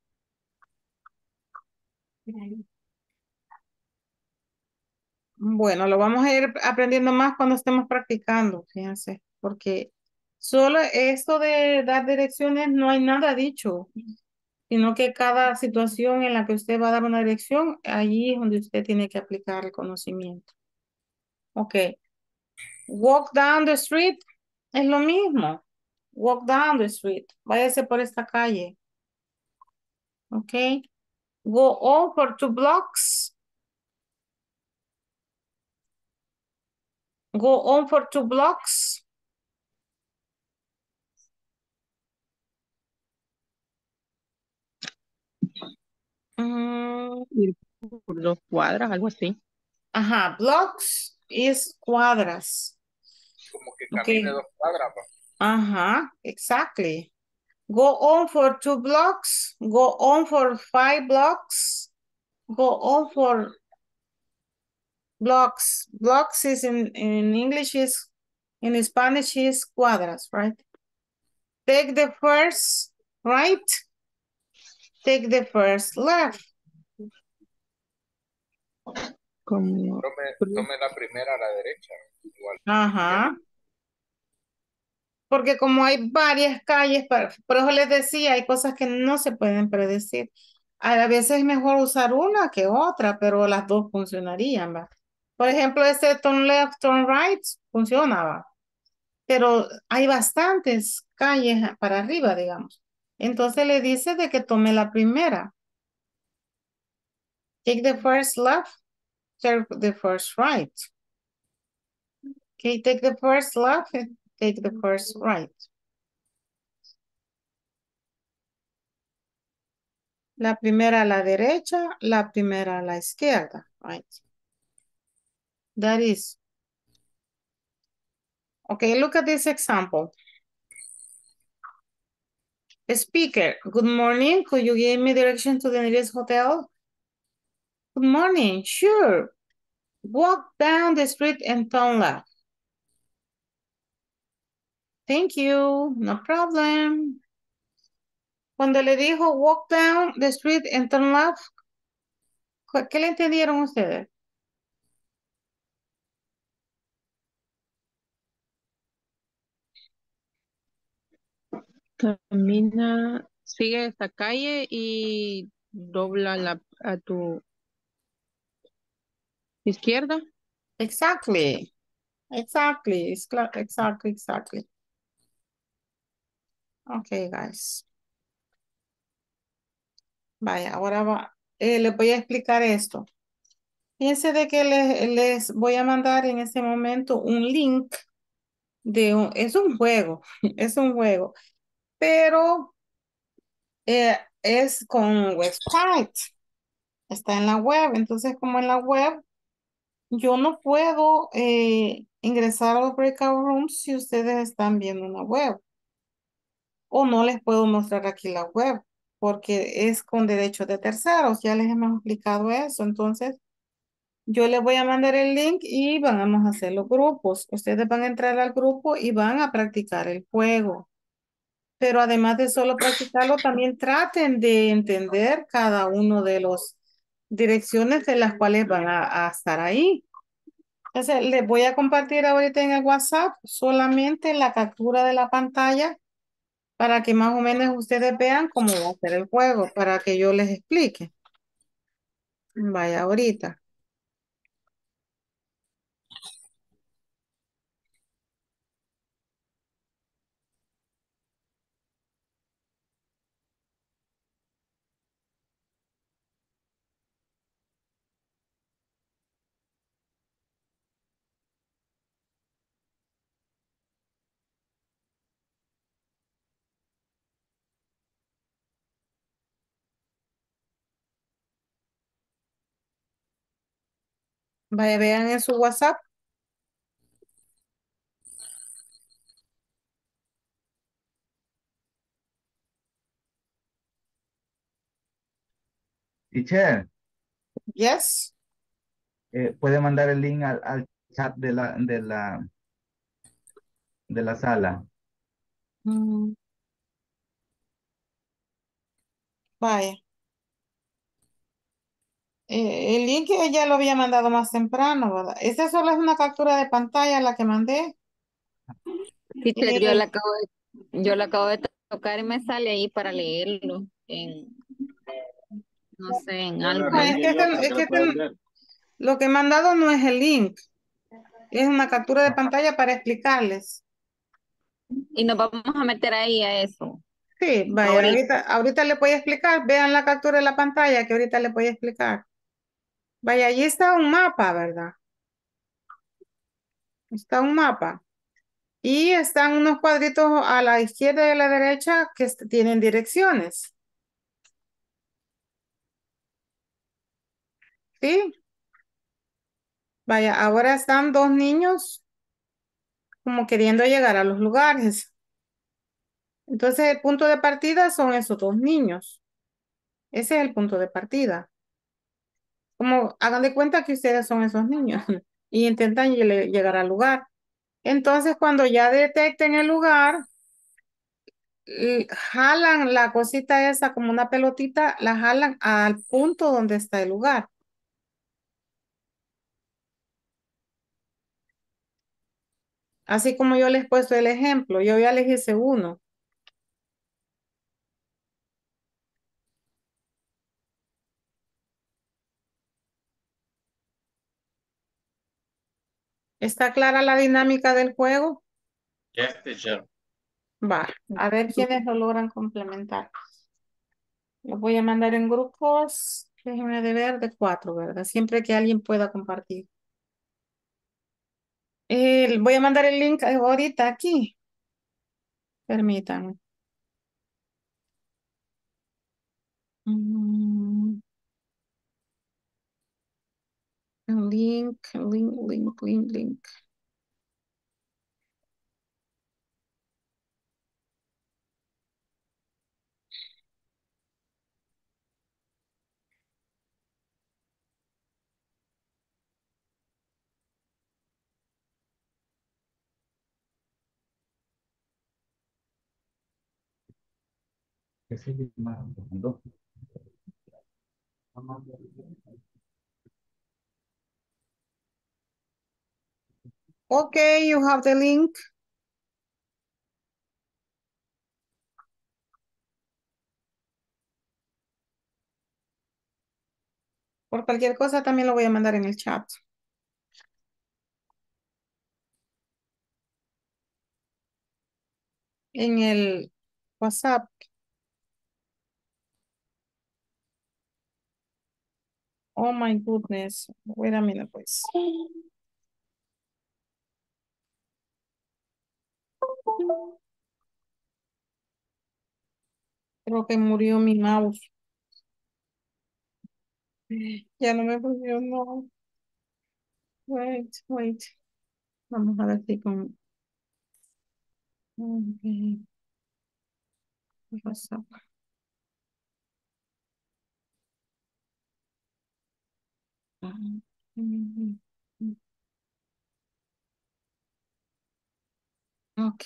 Bueno, lo vamos a ir aprendiendo más cuando estemos practicando, fíjense, porque solo esto de dar direcciones no hay nada dicho, sino que cada situación en la que usted va a dar una dirección, allí es donde usted tiene que aplicar el conocimiento. Ok. Walk down the street es lo mismo. Walk down the street. Váyase por esta calle. Ok. Go on for 2 blocks. Go on for 2 blocks. Ir por 2 cuadras, algo así. Ajá, blocks es cuadras. Como que Okay. camine 2 cuadras. Ajá, exactly. Go on for 2 blocks. Go on for 5 blocks. Go on for blocks. Blocks is in English is, in Spanish is cuadras, right? Take the first right. Take the first left. Como... Tome la primera a la derecha. Igual. Ajá. Porque como hay varias calles, por eso les decía, hay cosas que no se pueden predecir. A veces es mejor usar una que otra, pero las dos funcionarían, ¿va? Por ejemplo, este turn left, turn right funcionaba, pero hay bastantes calles para arriba, digamos. Entonces le dice de que tome la primera. Take the first left, take the first right. Okay, take the first left, take the first right. La primera a la derecha, la primera a la izquierda, right? That is. Okay, look at this example. Speaker, good morning. Could you give me direction to the nearest hotel? Good morning, sure. Walk down the street and turn left. Thank you, no problem. Cuando le dijo walk down the street and turn left, ¿qué le entendieron ustedes? Camina, sigue esta calle y dobla a tu izquierda. Exactly. Exactly. Exactly. Okay, guys. Vaya, ahora les voy a explicar esto. Fíjense de que les voy a mandar en este momento un link es un juego, es un juego, pero es con website, está en la web, entonces como en la web yo no puedo ingresar a los breakout rooms si ustedes están viendo una web, o no les puedo mostrar aquí la web, porque es con derechos de terceros, ya les hemos explicado eso, entonces yo les voy a mandar el link y vamos a hacer los grupos. Ustedes van a entrar al grupo y van a practicar el juego. Pero además de solo practicarlo, también traten de entender cada uno de los direcciones de las cuales van a estar ahí. Entonces, les voy a compartir ahorita en el WhatsApp solamente la captura de la pantalla para que más o menos ustedes vean cómo va a ser el juego, para que yo les explique. Vaya, ahorita. Vaya, vean en su WhatsApp. Teacher, Yes. puede mandar el link al chat de la sala. Mm, vaya. El link ya lo había mandado más temprano, ¿verdad? Esta solo es una captura de pantalla la que mandé. Teacher, Eh, yo la acabo de tocar y me sale ahí para leerlo no sé, en Ya la no, es Outlook. que, reenvié yo para que la este puedan ver. lo que he mandado no es el link, es una captura de pantalla para explicarles. Y nos vamos a meter ahí a eso. Sí, vaya, Ahorita. ahorita le voy a explicar, vean la captura de la pantalla que ahorita le voy a explicar. Vaya, allí está un mapa, ¿verdad? Está un mapa. Y están unos cuadritos a la izquierda y a la derecha que tienen direcciones. ¿Sí? Vaya, ahora están dos niños como queriendo llegar a los lugares. Entonces el punto de partida son esos dos niños. Ese es el punto de partida. Como hagan de cuenta que ustedes son esos niños y intentan llegar al lugar. Entonces cuando ya detecten el lugar, jalan la cosita esa como una pelotita, la jalan al punto donde está el lugar. Así como yo les he puesto el ejemplo, yo ya les hice uno. ¿Está clara la dinámica del juego? Yes, teacher. Va, a ver quiénes lo logran complementar. Los voy a mandar en grupos, déjenme de ver, de 4, ¿verdad? Siempre que alguien pueda compartir. Voy a mandar el link ahorita aquí. Permítanme. Mm, link. Ese es el más hondo. Okay, you have the link. Por cualquier cosa también lo voy a mandar en el chat. En el WhatsApp. Oh my goodness. Wait a minute, please. Creo que murió mi mouse. Ya no me funcionó. Wait. Vamos a ver si con ok, WhatsApp. Ok.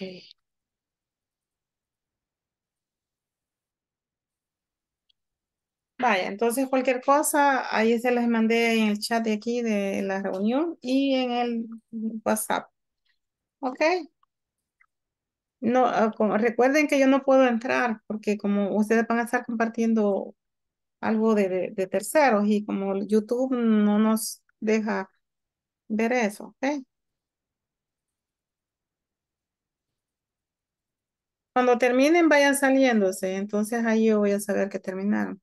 Vaya, entonces cualquier cosa, ahí se les mandé en el chat de aquí de la reunión y en el WhatsApp. Ok. No, recuerden que yo no puedo entrar porque como ustedes van a estar compartiendo algo de terceros y como YouTube no nos deja ver eso, ¿ok? Cuando terminen vayan saliéndose, entonces ahí yo voy a saber que terminaron.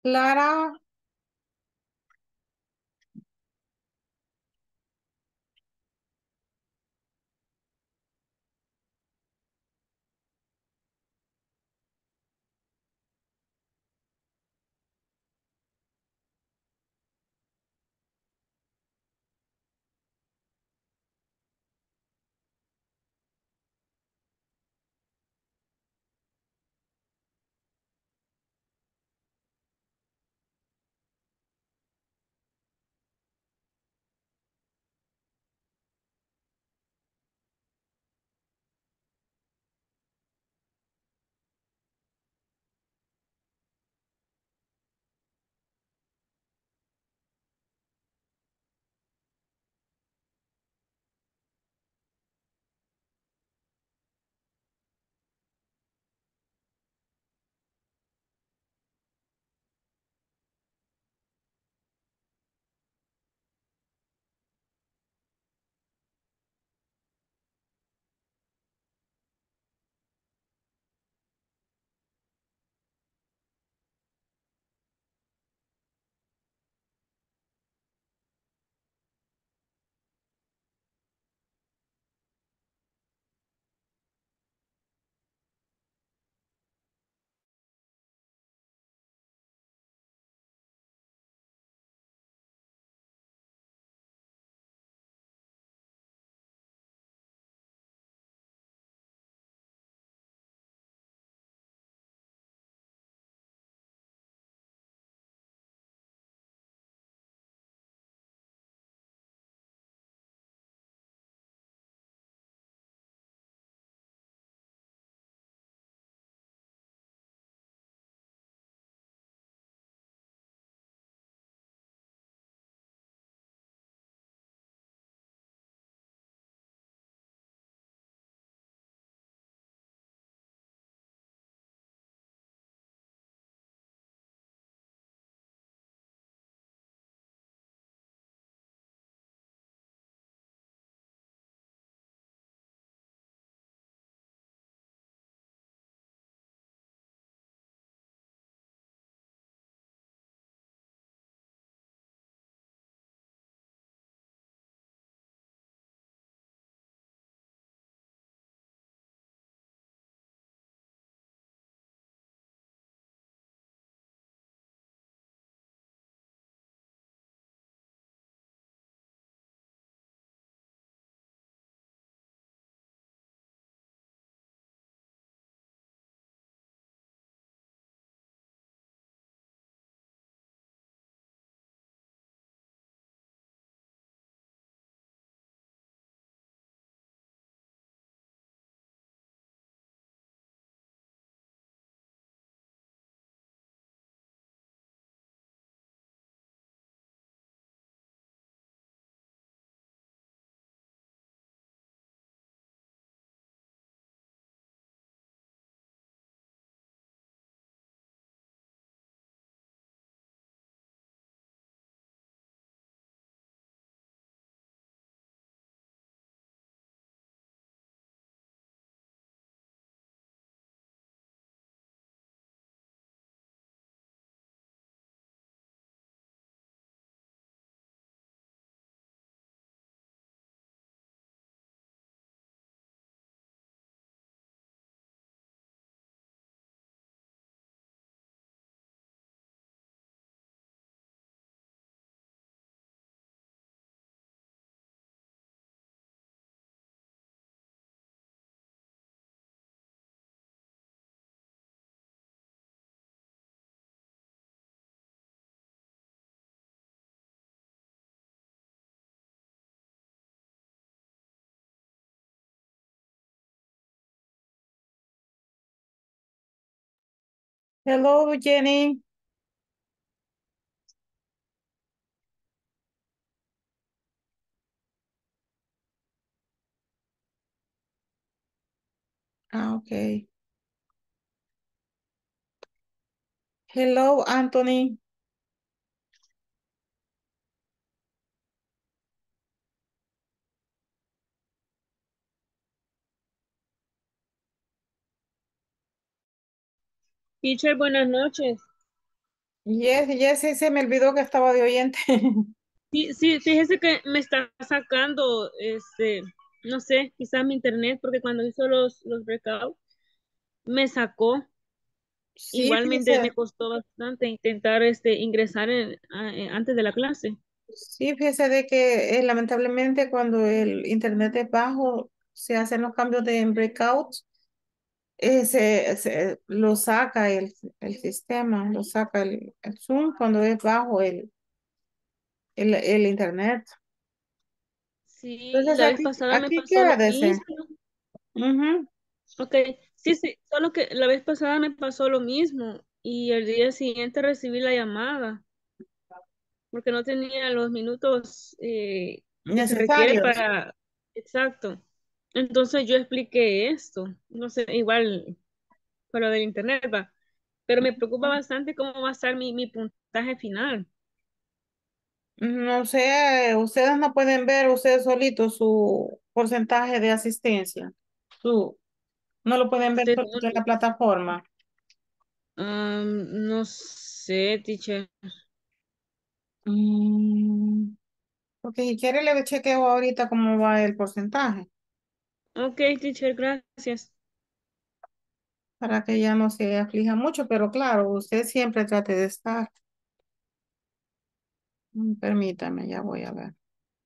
Clara. Hello, Jenny. Ah, okay. Hello, Anthony. Teacher, buenas noches. Yes, se me olvidó que estaba de oyente. Sí, sí, fíjese que me está sacando, no sé, quizás mi internet, porque cuando hizo los breakouts, me sacó. Sí, Igualmente me fíjese, costó bastante intentar ingresar antes de la clase. sí, fíjese de que lamentablemente cuando el internet es bajo, se hacen los cambios de breakout, lo saca el sistema, lo saca el Zoom cuando es bajo el internet. Sí, Entonces la vez aquí, pasada me aquí pasó lo quédese. mismo. Ujú. Ok, sí, sí, solo que la vez pasada me pasó lo mismo y el día siguiente recibí la llamada porque no tenía los minutos que se requiere Necesarios. para... Exacto. Entonces yo expliqué esto, no sé, igual para del internet va, pero me preocupa bastante cómo va a estar mi puntaje final. No sé, ustedes no pueden ver ustedes solitos su porcentaje de asistencia. Su, no lo pueden ver Según, solito en la plataforma. no sé, teacher. Mm, porque si quiere le chequeo ahorita cómo va el porcentaje, Ok, teacher, gracias. para que ya no se aflija mucho, pero claro, usted siempre trate de estar. Permítame, ya voy a ver.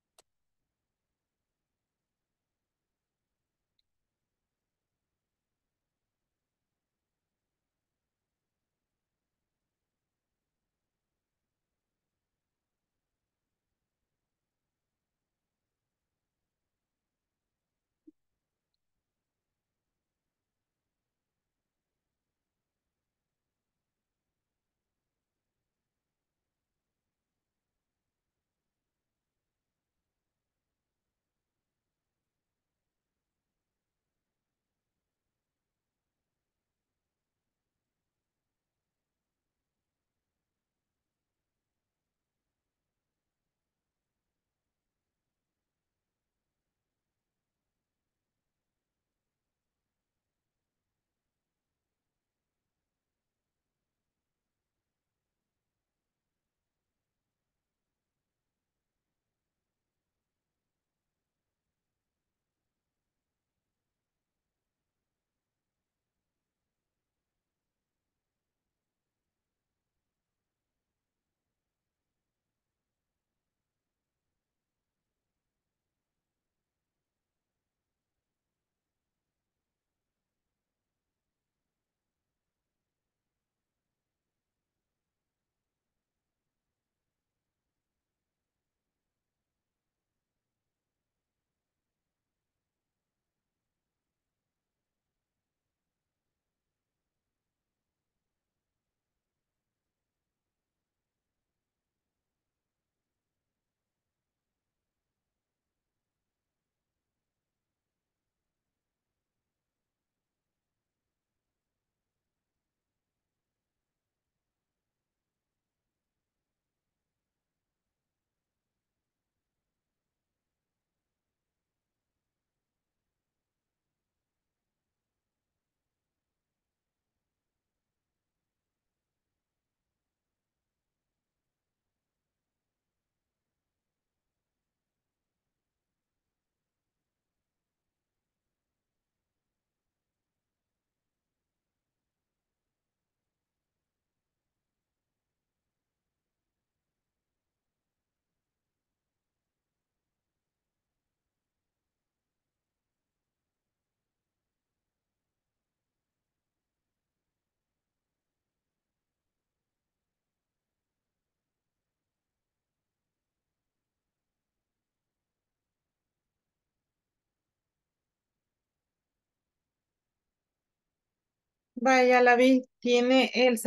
Vaya, la vi, tiene el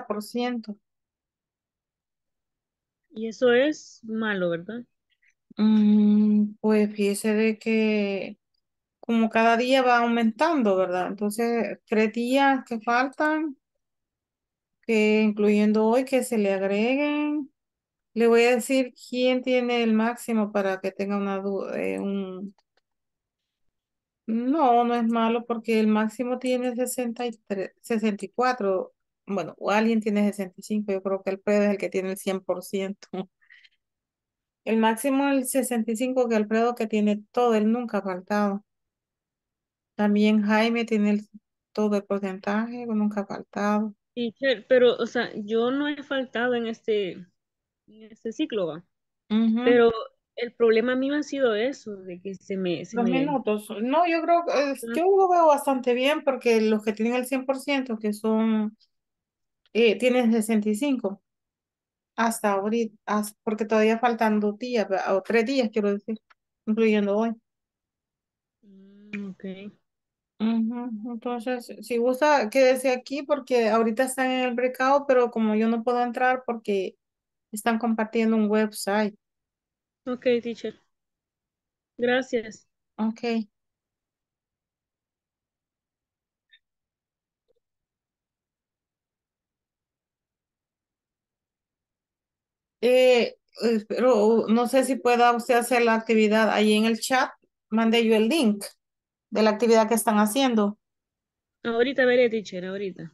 60%. Y eso es malo, ¿verdad? Pues fíjese de que como cada día va aumentando, ¿verdad? Entonces, 3 días que faltan, que incluyendo hoy, que se le agreguen. Le voy a decir quién tiene el máximo para que tenga una duda. No, no es malo porque el máximo tiene 63, 64. bueno, o alguien tiene 65, yo creo que Alfredo es el que tiene el 100%. El máximo el 65 que Alfredo que tiene todo, él nunca ha faltado. También Jaime tiene todo el porcentaje, nunca ha faltado. Teacher, pero, o sea, yo no he faltado en este ciclo, ¿va? Ujú. Pero el problema mío ha sido eso, de que se Los me... minutos. No, yo creo que yo lo veo bastante bien porque los que tienen el 100% que son, tienen 65 hasta ahorita, porque todavía faltan 2 días, o 3 días, quiero decir, incluyendo hoy. Ok. Ujú. Entonces, si gusta, quédese aquí porque ahorita están en el breakout, pero como yo no puedo entrar porque están compartiendo un website. Ok, teacher. Gracias. Ok. Pero no sé si pueda usted hacer la actividad ahí en el chat. Mande yo el link de la actividad que están haciendo. Ahorita veré, teacher, ahorita.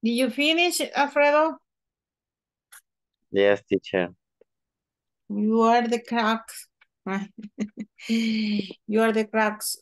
Did you finish, Alfredo? Yes, teacher. You are the cracks. You are the cracks.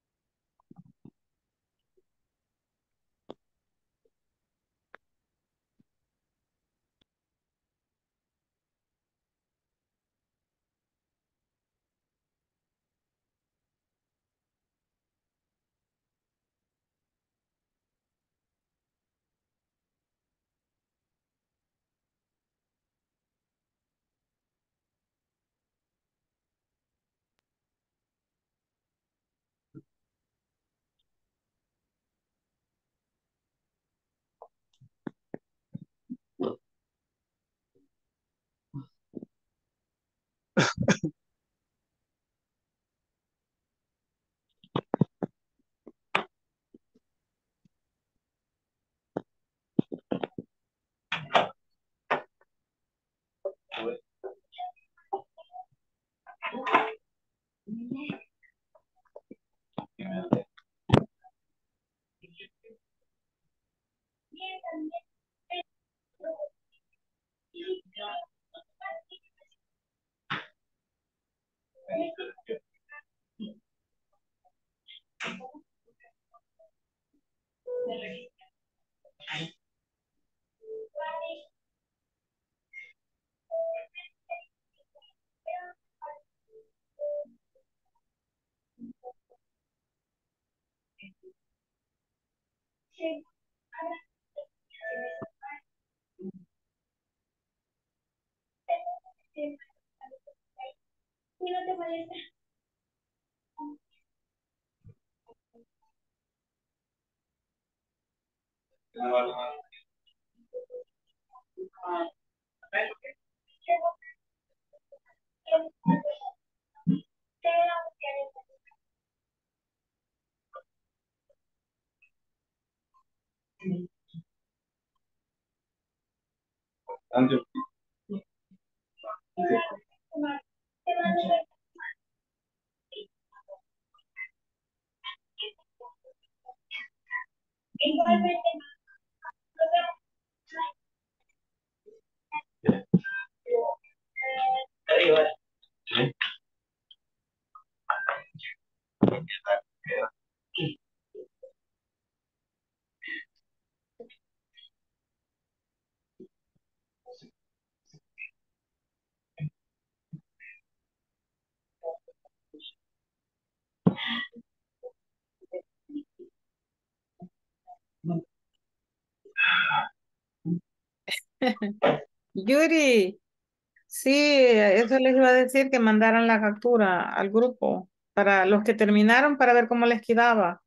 Yuri, sí, eso les iba a decir que mandaran la captura al grupo para los que terminaron para ver cómo les quedaba.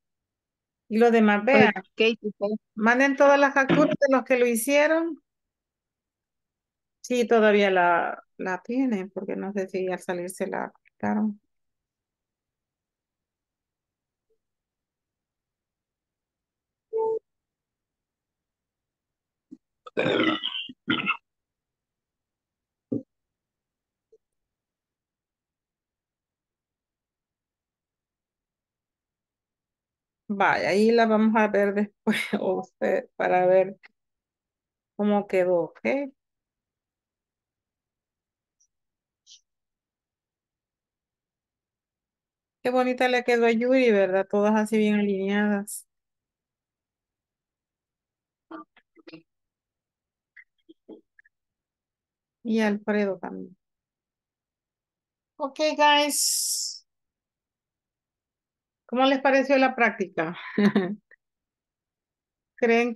Y los demás, vean, Ok, teacher. manden todas las capturas de los que lo hicieron. Sí, todavía la tienen, porque no sé si al salir se la quitaron. Vaya, ahí la vamos a ver después, o usted, para ver cómo quedó, ¿ok? Qué bonita le quedó a Yuri, ¿verdad? Todas así bien alineadas. Y Alfredo también. Ok, guys. ¿Cómo les pareció la práctica? ¿Creen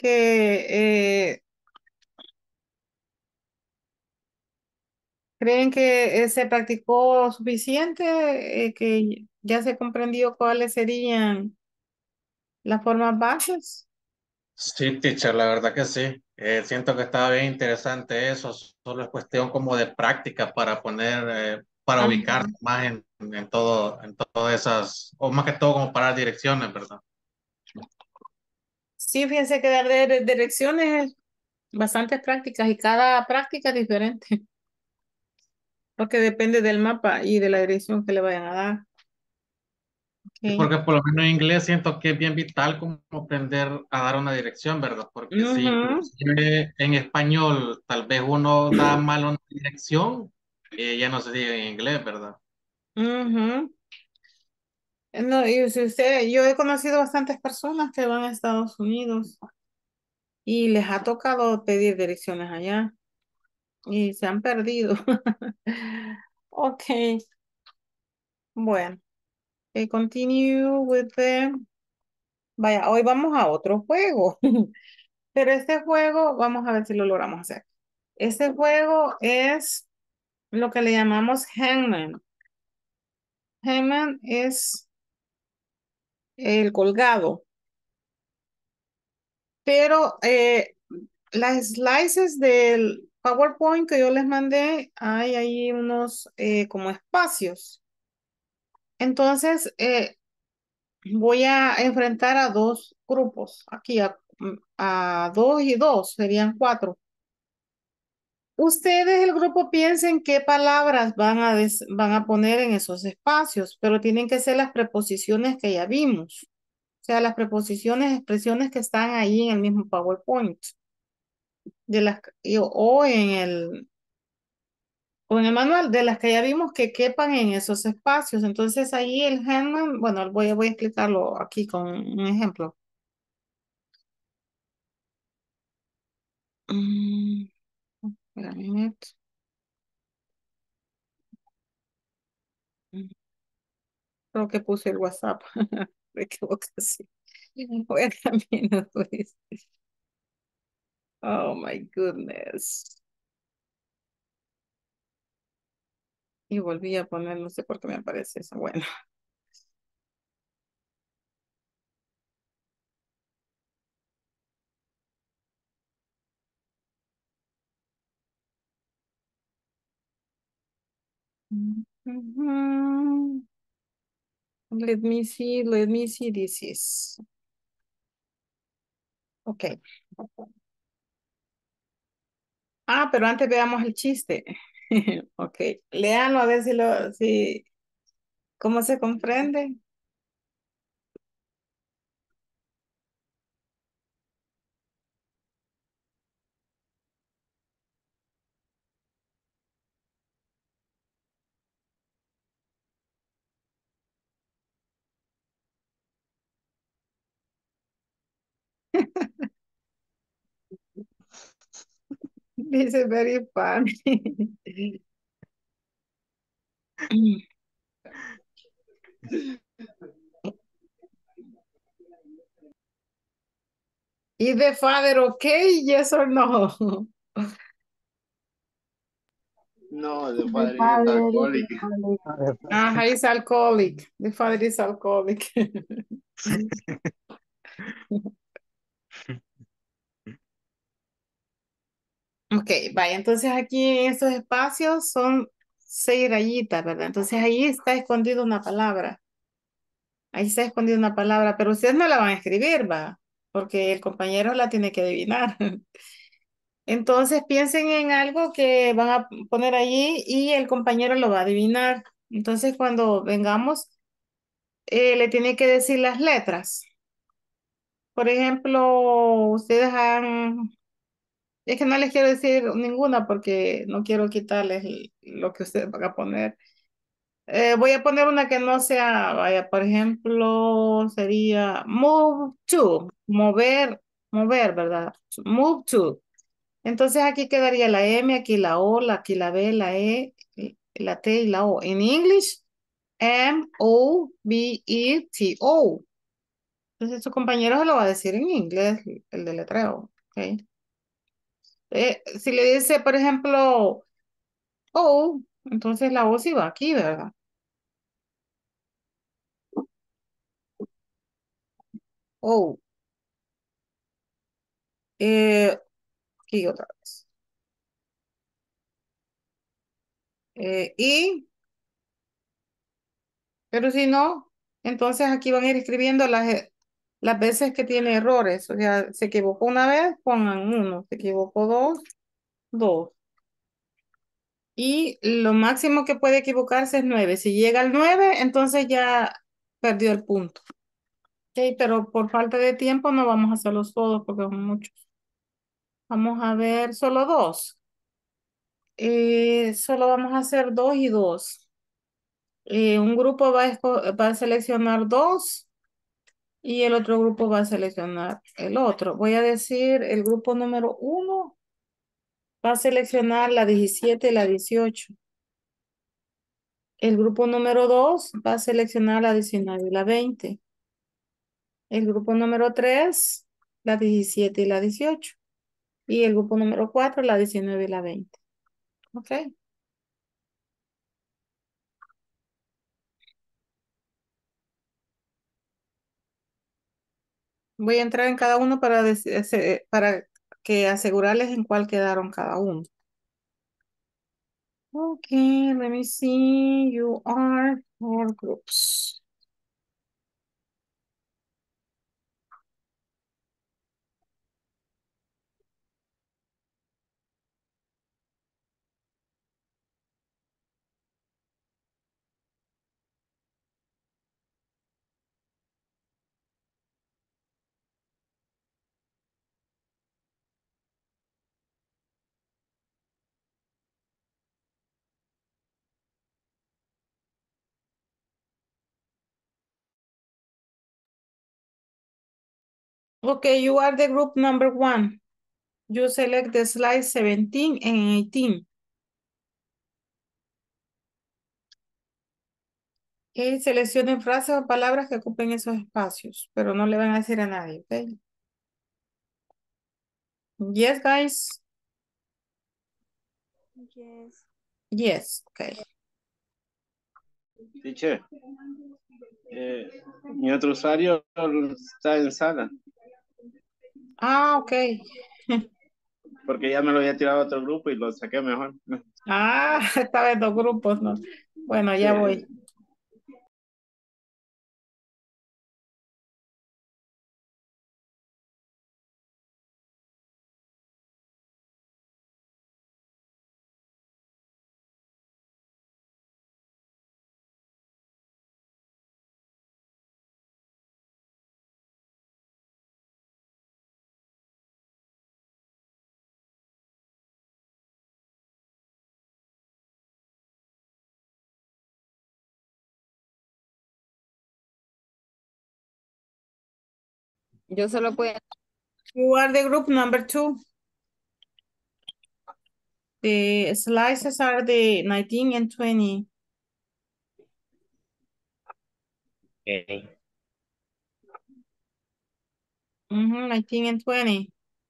que se practicó suficiente? ¿Que ya se comprendió cuáles serían las formas bases? Sí, teacher, la verdad que sí. Siento que estaba bien interesante eso. Solo es cuestión como de práctica para poner, para Ajá. ubicar más en todo, en todas esas, o más que todo como para direcciones, ¿verdad? Sí, fíjense que dar direcciones, bastantes prácticas y cada práctica es diferente, porque depende del mapa y de la dirección que le vayan a dar. Ok, Porque por lo menos en inglés siento que es bien vital como aprender a dar una dirección, ¿verdad? Porque si Ujú, inclusive en español tal vez uno da mal una dirección, ya no se diga en inglés, ¿verdad? ujú. No, y si usted, yo he conocido bastantes personas que van a Estados Unidos y les ha tocado pedir direcciones allá y se han perdido. Ok, bueno, continue with the... Vaya, hoy vamos a otro juego, pero este juego, vamos a ver si lo logramos hacer. Este juego es lo que le llamamos hangman. Hangman es el colgado, pero las slices del PowerPoint que yo les mandé, hay ahí unos como espacios. Entonces, voy a enfrentar a dos grupos, aquí a dos y dos, serían cuatro. Ustedes, el grupo, piensen qué palabras van a poner en esos espacios, pero tienen que ser las preposiciones que ya vimos. O sea, las preposiciones, expresiones que están ahí en el mismo PowerPoint. De las, o en el manual, de las que ya vimos que quepan en esos espacios. Entonces ahí el handman, bueno, voy a explicarlo aquí con un ejemplo. Mm, espera un minuto. Creo que puse el WhatsApp. Me equivoqué, sí. Wait a minute, please. Oh my goodness. Y volví a poner, no sé por qué me aparece eso. Bueno. Mhm. Let me see this is. Ok. Ah, pero antes veamos el chiste. Ok. Léanlo a ver si, cómo se comprende. Dice very funny. Is the father okay? Yes or no? No, the The father is father is alcoholic. alcoholic. He's alcoholic. The father is alcoholic. Ok, vaya, entonces aquí en estos espacios son 6 rayitas, ¿verdad? Entonces ahí está escondida una palabra. Ahí está escondida una palabra, pero ustedes no la van a escribir, va, porque el compañero la tiene que adivinar. Entonces piensen en algo que van a poner allí y el compañero lo va a adivinar. Entonces cuando vengamos, le tiene que decir las letras. Por ejemplo, es que no les quiero decir ninguna porque no quiero quitarles lo que ustedes van a poner. Voy a poner una que no sea, vaya, por ejemplo, sería move to, mover, ¿verdad? Move to. Entonces aquí quedaría la M, aquí la O, aquí la B, la E, la T y la O. En English, M-O-V-E-T-O. Entonces su compañero se lo va a decir en inglés, el deletreo. ¿Ok? Si le dice, por ejemplo, O, entonces la O sí va aquí, ¿verdad? O. Aquí otra vez. Y, pero si no, entonces aquí van a ir escribiendo las veces que tiene errores. O sea, se equivocó una vez, pongan uno. Se equivocó dos, dos. Y lo máximo que puede equivocarse es 9. Si llega al 9, entonces ya perdió el punto. Ok, pero por falta de tiempo no vamos a hacerlos todos porque son muchos. Vamos a ver solo dos. Solo vamos a hacer 2 y 2. Un grupo va a seleccionar 2 y el otro grupo va a seleccionar el otro. Voy a decir, el grupo número 1 va a seleccionar la 17 y la 18. El grupo número 2 va a seleccionar la 19 y la 20. El grupo número 3, la 17 y la 18. Y el grupo número 4, la 19 y la 20. ¿Ok? Voy a entrar en cada uno para que asegurarles en cuál quedaron cada uno. Okay, let me see. You are four groups. Okay, you are the group number 1. You select the slide 17 and 18. Okay, seleccionen frases o palabras que ocupen esos espacios, pero no le van a decir a nadie, ¿ok? Yes, guys. Yes. Yes, okay. Teacher, mi otro usuario está en sala, Ah, ok. porque ya me lo había tirado a otro grupo y lo saqué mejor. Ah, estaba en 2 grupos, ¿no? Bueno, ya voy. Yo solo puedo. You are the group number 2. The slices are the 19 and 20. Okay. 19 and 20.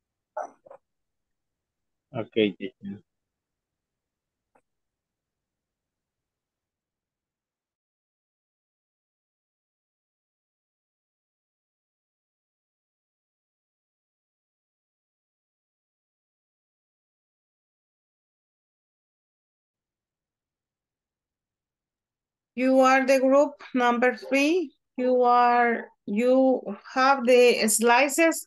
Okay, teacher. You are the group number 3. You have the slices,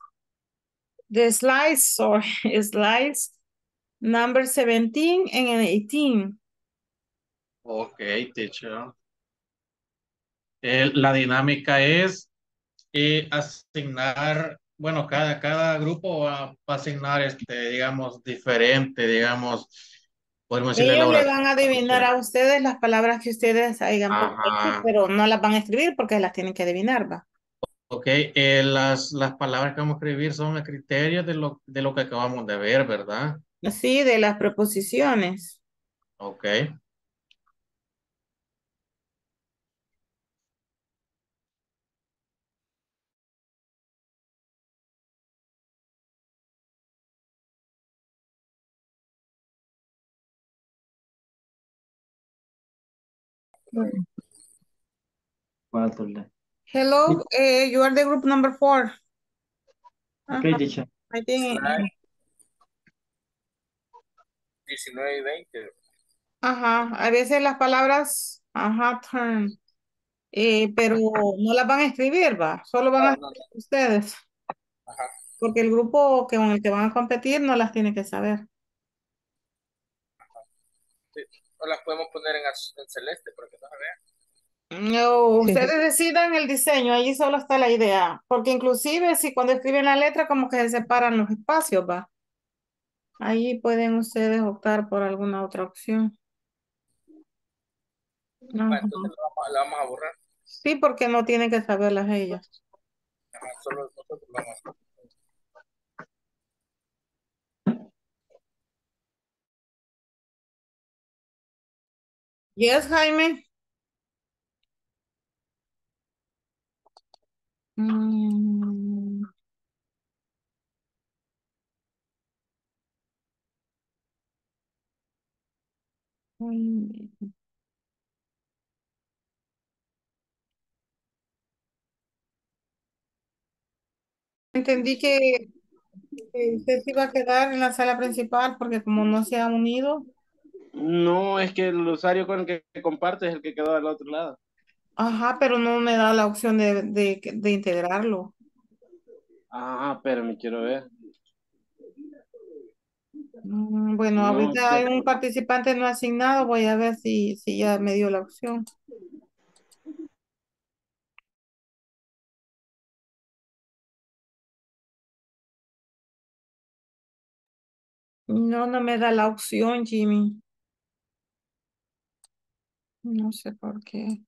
or slides number 17 and 18. Ok, teacher. La dinámica es asignar, bueno, cada grupo va a asignar, digamos, diferente, digamos, podemos decirle Ellos le elaboración. van a adivinar a ustedes las palabras que ustedes hayan puesto aquí, Ajá. pero no las van a escribir porque las tienen que adivinar, ¿va? Ok, las palabras que vamos a escribir son a criterio de lo que acabamos de ver, ¿verdad? Sí, de las preposiciones. Ok. Hello, you are the group number 4. Okay, Ajá, teacher. I think, Slide 19 y 20. ajá, a veces las palabras, ajá, turn, pero no las van a escribir, va, solo van a No, no, escribir ustedes, ajá. porque el grupo con el que van a competir no las tiene que saber. Sí. O las podemos poner en celeste para que no se vean. No, ustedes decidan el diseño, allí solo está la idea, porque inclusive si cuando escriben la letra como que se separan los espacios, va. Ahí pueden ustedes optar por alguna otra opción. Va, Ajá. entonces la vamos a borrar. Sí, porque no tienen que saberlas ellas. Ajá, solo nosotros lo vamos a hacer. Yes, Jaime. Mm, Jaime. Entendí que usted se iba a quedar en la sala principal porque como no se ha unido. No, es que el usuario con el que comparte es el que quedó al otro lado. Ajá, pero no me da la opción de integrarlo. Ah, pero me quiero ver. Bueno, No, ahorita hay un participante no asignado, voy a ver si ya me dio la opción. No, no me da la opción, Jimmy. No sé por qué.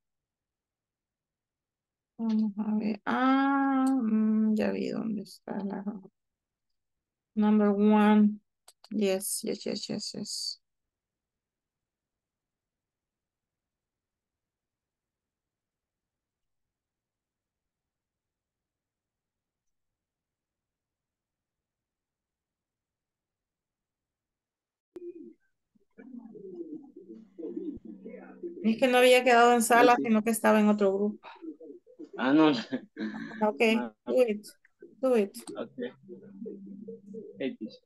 Vamos a ver. Ya vi dónde está la number one. Yes, yes, yes, yes, yes. Es que no había quedado en sala, sino que estaba en otro grupo. Ah, no. Okay, Ah, do it. Do it. okay. Hey, teacher.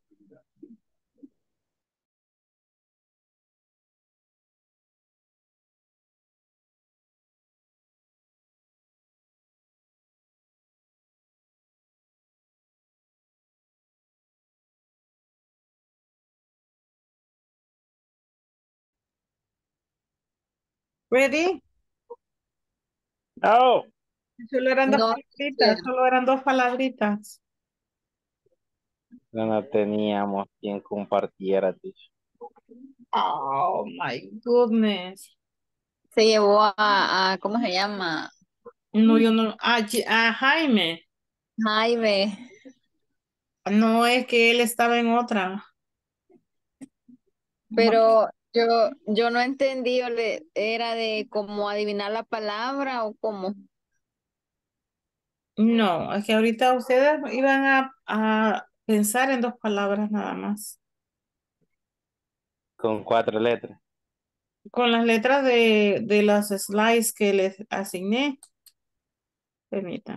Ready? No, Solo eran dos No, palabritas, solo eran dos palabritas. no teníamos quien compartiera, teacher. Oh my goodness. se llevó ¿cómo se llama? No, yo no. Jaime. Jaime, No, es que él estaba en otra. pero yo no entendí, era de cómo adivinar la palabra o cómo. No, es que ahorita ustedes iban a pensar en dos palabras nada más. Con 4 letras. Con las letras de las slides que les asigné. Permítanme.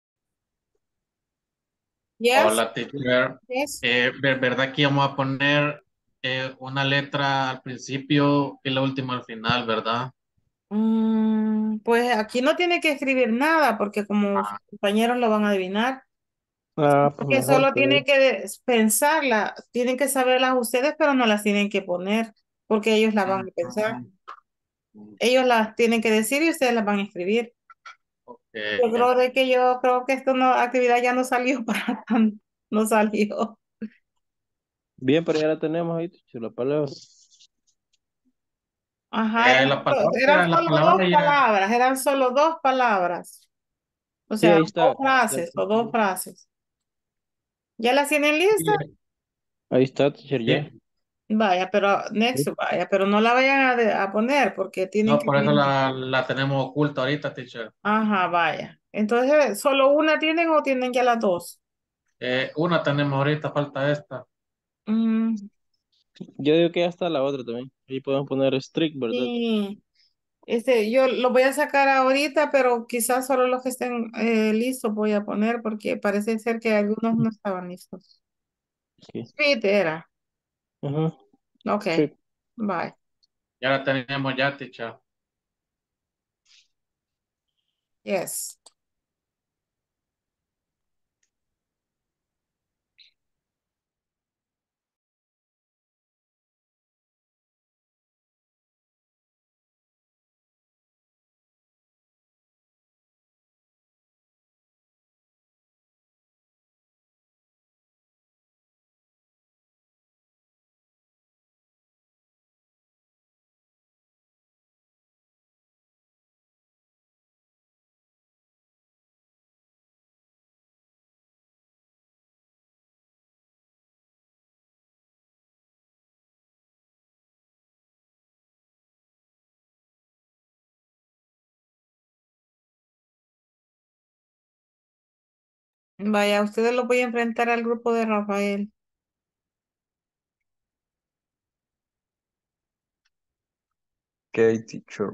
Yes, Hola, teacher. yes. ¿Verdad que íbamos a poner una letra al principio y la última al final, verdad? Pues aquí no tiene que escribir nada porque como sus compañeros lo van a adivinar. Ah, pues Porque mejor solo por ahí. tiene que pensarla, tienen que saberlas ustedes, pero no las tienen que poner, porque ellos las van a pensar. Ellos las tienen que decir y ustedes las van a escribir. Yo creo que esta actividad ya no salió para tanto, no salió. Bien, pero ya la tenemos ahí, teacher, la palabra. Ajá, La palabra ya. eran solo dos palabras. O Sí, sea, ahí dos está. frases o dos frases. ¿Ya las tienen listas? Ahí está, teacher, ya. Sí. Vaya, pero next, vaya, pero no la vayan a poner porque tienen No, que por eso adivinar. la tenemos oculta ahorita, teacher. Ajá, vaya. Entonces, ¿solo una tienen o tienen ya las dos? Una tenemos ahorita, falta esta. Mm, Yo digo que ya está la otra también. Ahí podemos poner strict, ¿verdad? sí. Yo lo voy a sacar ahorita, pero quizás solo los que estén listos voy a poner porque parece ser que algunos no estaban listos. Sí. Speed era. Ajá. Ok, Strict. bye. Ya la tenemos ya, teacher. Yes. Vaya, ustedes lo voy a enfrentar al grupo de Rafael. Okay, teacher.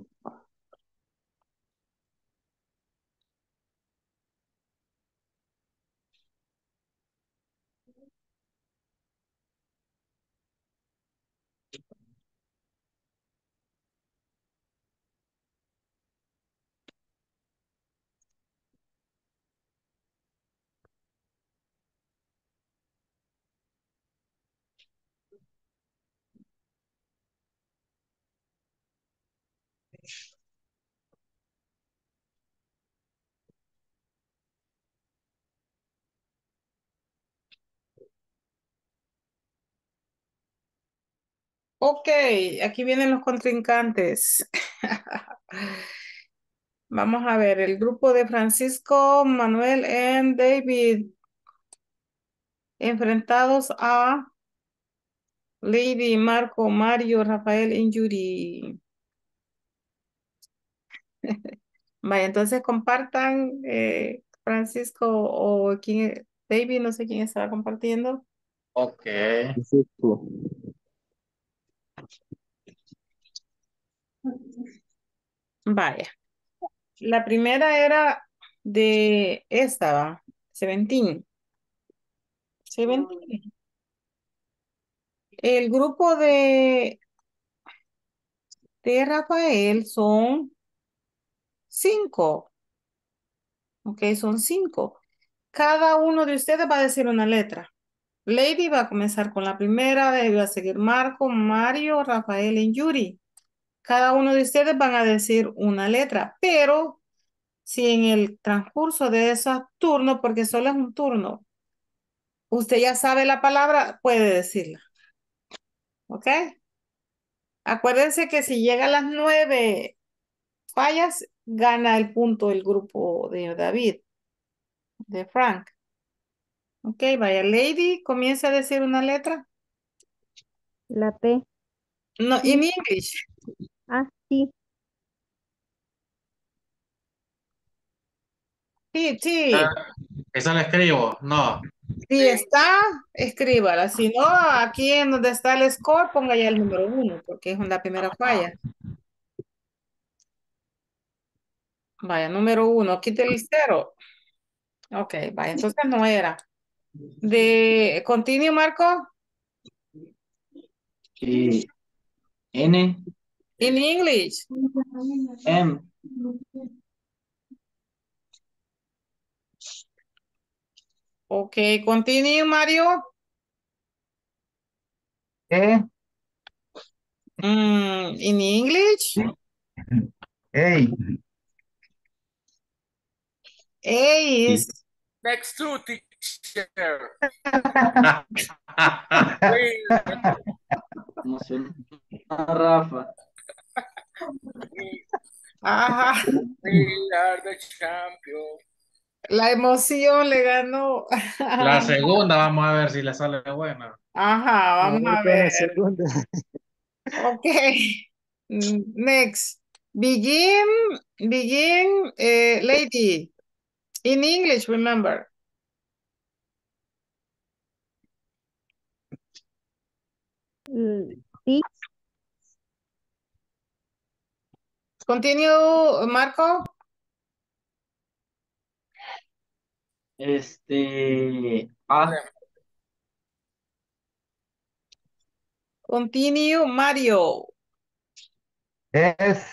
Ok, aquí vienen los contrincantes. Vamos a ver, el grupo de Francisco, Manuel y David enfrentados a Lady, Marco, Mario, Rafael y Yuri. Vaya, entonces compartan, Francisco o quién, David, no sé quién estaba compartiendo. Ok. Francisco. Vaya, la primera era de esta, ¿va? 17. 17. El grupo de Rafael son 5. Ok, son 5. Cada uno de ustedes va a decir una letra. Lady va a comenzar con la primera, de ahí va a seguir Marco, Mario, Rafael y Yuri. Cada uno de ustedes van a decir una letra, pero si en el transcurso de esos turnos, porque solo es un turno, usted ya sabe la palabra, puede decirla. ¿Ok? Acuérdense que si llega a las 9 fallas, gana el punto el grupo de David, de Frank. Ok, vaya, Lady, comienza a decir una letra. La P. No, Sí. in English. Ah, sí. Sí, sí. ¿Esa la escribo? No. Si está, escríbala. Si no, aquí en donde está el score, ponga ya el número 1, porque es la primera falla. Vaya, número 1, quite el 0. Ok, vaya, entonces no era. De continue, Marco. N, In English. M, Ok, continue, Mario. E, In English. A, A is. Next to teacher. no sé, Rafa. Ajá, We are the champion. la emoción le ganó. La segunda, vamos a ver si le sale buena. Ajá, A vamos ver a con la ver. segunda. Ok. Next. Begin, lady. In English, remember. Sí. Continue, Marco. A, Continue, Mario. S,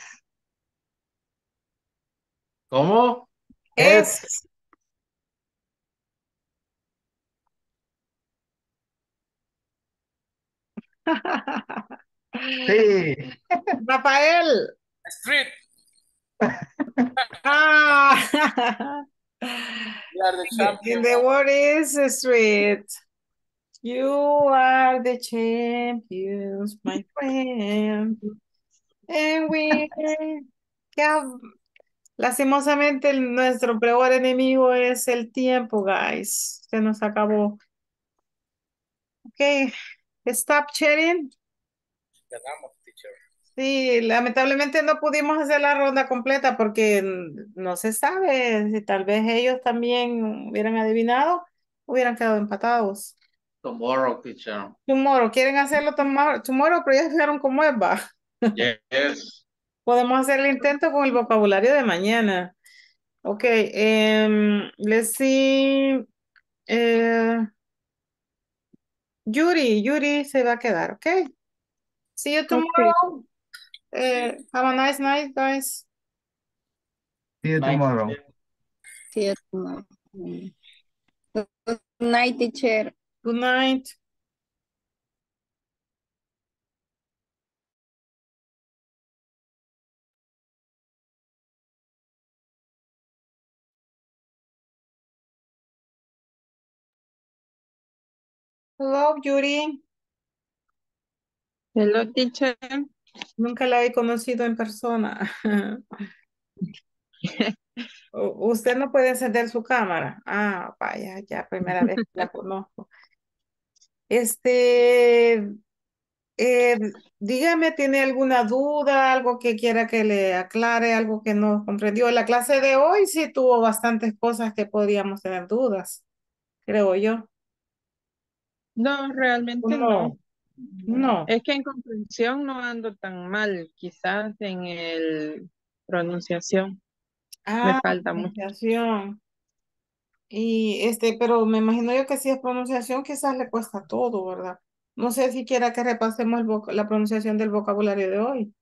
¿Cómo? S. T, Rafael. Street. Ah. We are the champion. The word is street. You are the champions, my friend. And we have, lastimosamente, nuestro peor enemigo es el tiempo, guys. Se nos acabó. Ok, stop chatting. Ganamos, teacher. Sí, lamentablemente no pudimos hacer la ronda completa porque no se sabe si tal vez ellos también hubieran adivinado, hubieran quedado empatados. Tomorrow, teacher. Tomorrow, ¿quieren hacerlo tomorrow? Pero ya fijaron cómo es, va. Yes. Podemos hacer el intento con el vocabulario de mañana. Ok, let's see. Yuri se va a quedar, ok? See you Okay. tomorrow. Have a nice night, guys. See you Night. tomorrow. Sí, Good night, teacher. Good night. Hello, Yuri. Hello, teacher. Nunca la he conocido en persona. Usted no puede encender su cámara. Ah, vaya, ya primera vez que la conozco. Eh, dígame, ¿tiene alguna duda, algo que quiera que le aclare, algo que no comprendió? La clase de hoy sí tuvo bastantes cosas que podíamos tener dudas, creo yo. No, realmente no. No, no. Es que en comprensión no ando tan mal, quizás en el pronunciación me Ah, falta mucho. pronunciación. Y pero me imagino yo que si es pronunciación, quizás le cuesta todo, ¿verdad? No sé si quiera que repasemos la pronunciación del vocabulario de hoy.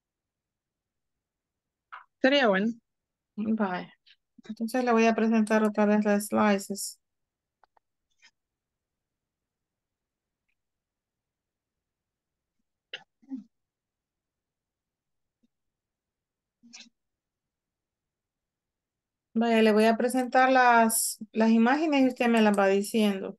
Sería bueno. Vale. Entonces le voy a presentar otra vez las slices. Vaya, le voy a presentar las imágenes y usted me las va diciendo.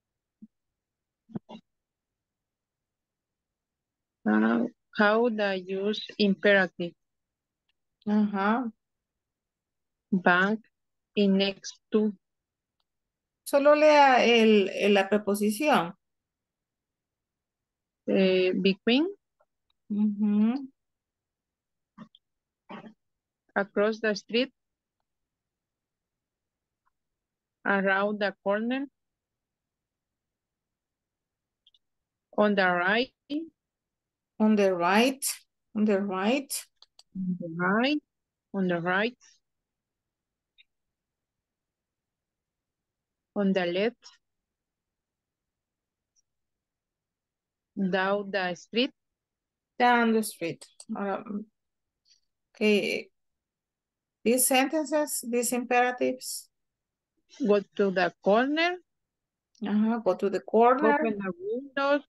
How the use imperative Ajá. bank in next to Solo lea la preposición. between Ujú. across the street around the corner on the right On the right. On the right. on the right on the right on the left down the street Down the street. Okay. These sentences, these imperatives. go to the corner Ajá. Go to the corner. open the windows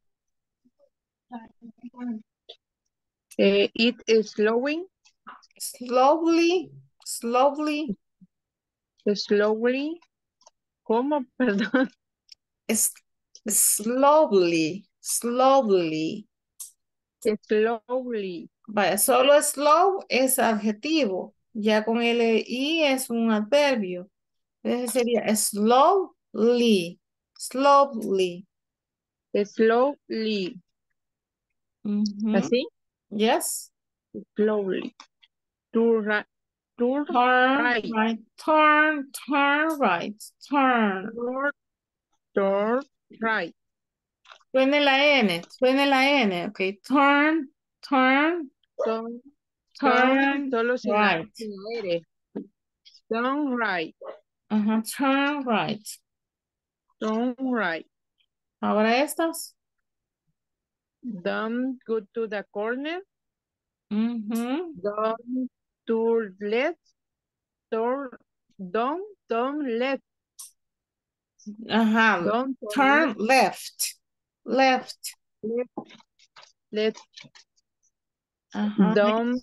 it is slowing Slowly. Slowly. slowly ¿cómo? Perdón. Slowly. Slowly. Slowly. Vaya, solo slow es adjetivo. Ya con el I es un adverbio. Entonces sería slowly. Slowly. Slowly. Ujú. ¿Así? Yes. Slowly. To right. To Turn right. right. Turn right. Turn. Turn right. Suene la N. Suene la N. Ok. Turn. Turn. Turn Solo sin right. la R. Turn right. Ajá. Turn right. Turn right. Ahora estas. Don't go to the corner. Ujú. Don't to left. Don't left. Ajá. Don't Turn left. Left. left. Ajá. Don't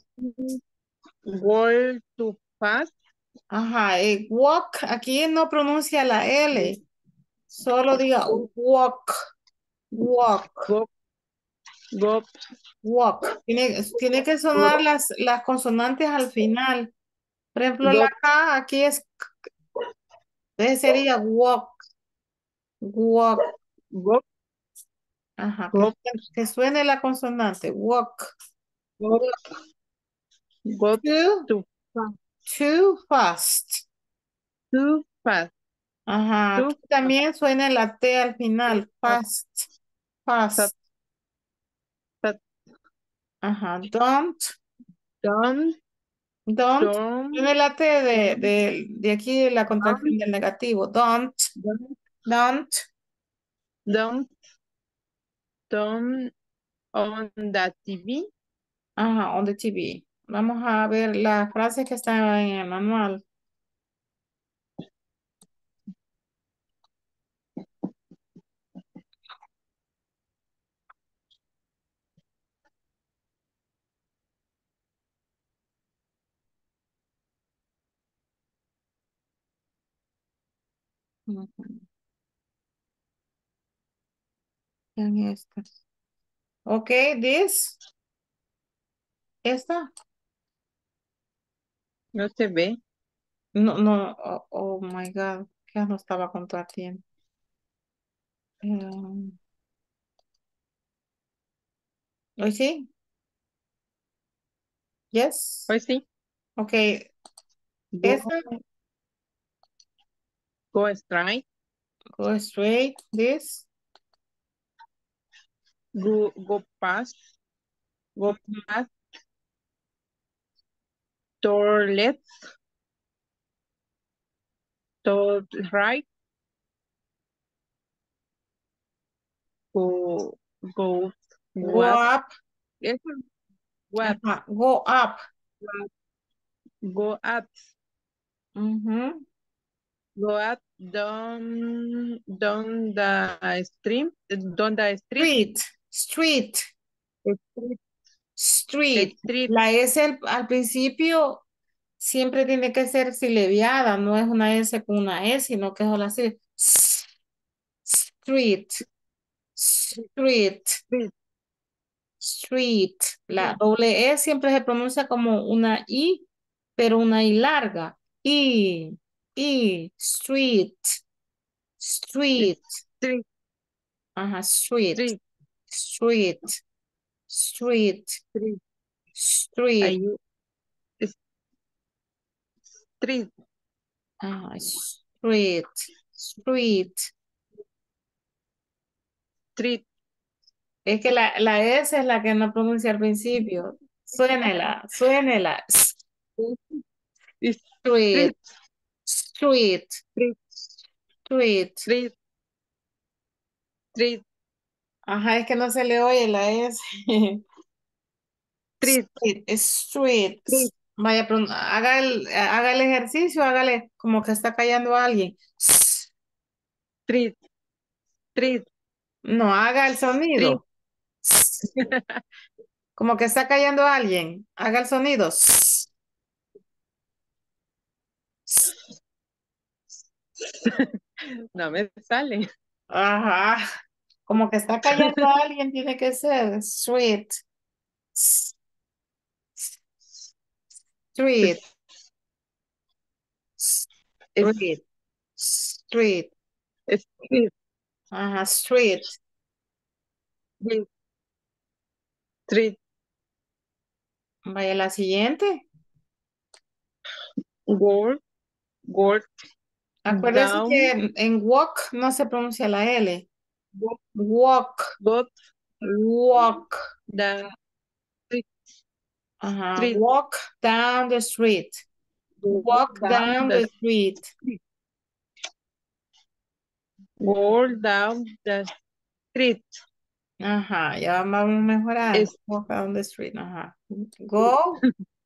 go too fast. Ajá. Walk. Aquí no pronuncia la L. Solo diga walk. Walk. Go. Walk. Tiene que sonar las consonantes al final. Por ejemplo, Go. la K aquí es. Entonces sería walk. Walk. Go. Ajá. Go. Que suene la consonante. Walk. Go, go Too, too fast. too fast. Too fast. Ajá, Too aquí también suena la T al final. Fast, fast. fast. Ajá, don't, Don't, don't. don't, Tiene la T de aquí de la contracción del negativo. Don't, don't. don't on the TV. Ajá, on the TV. Vamos a ver la frase que está en el manual. Ujú. En estas. Ok, this. ¿Esta? No se ve. No, no, oh my God, ya no estaba contratiempo. ¿Hoy sí? Yes. Pues sí. Ok, Go, esta, go straight. go straight, this. Go past. Go past. To left. To right. Go, go, Go what? up. Eso, what? Ajá, go up. Go up. Ujú. Go up down the stream. Down the street. Street, street, Street. street. Street. La S al principio siempre tiene que ser silebiada, no es una S con una E, sino que es solo así. Street, street, Street. street. La doble E siempre se pronuncia como una I, pero una I larga. Street, street. Street. Ajá, street, Street. street, street, Street. street. Ahí. Street. Ajá, street, street. Street. Es que la S es la que no pronuncia al principio. Suénela, suénela. Street, Street. street, Street. street. Street. Street. Ajá, es que no se le oye la S. Street. Street. Street. Vaya, haga el ejercicio, hágale como que está callando a alguien. Street. Street. No, haga el Street. sonido. Como que está callando a alguien. Haga el sonido. No me sale. Ajá. Como que está callando a alguien, tiene que ser. Street. Street. Street. Street. Street. Ajá, street. Street. Vaya la siguiente. Work. Work. Acuérdese Down. que en walk no se pronuncia la L. Walk. Got Walk. the Ajá. street. Walk down the street. Walk down the street. Walk down the street. Ajá, ya vamos mejorando. Es- Walk down the street. Ajá. Go.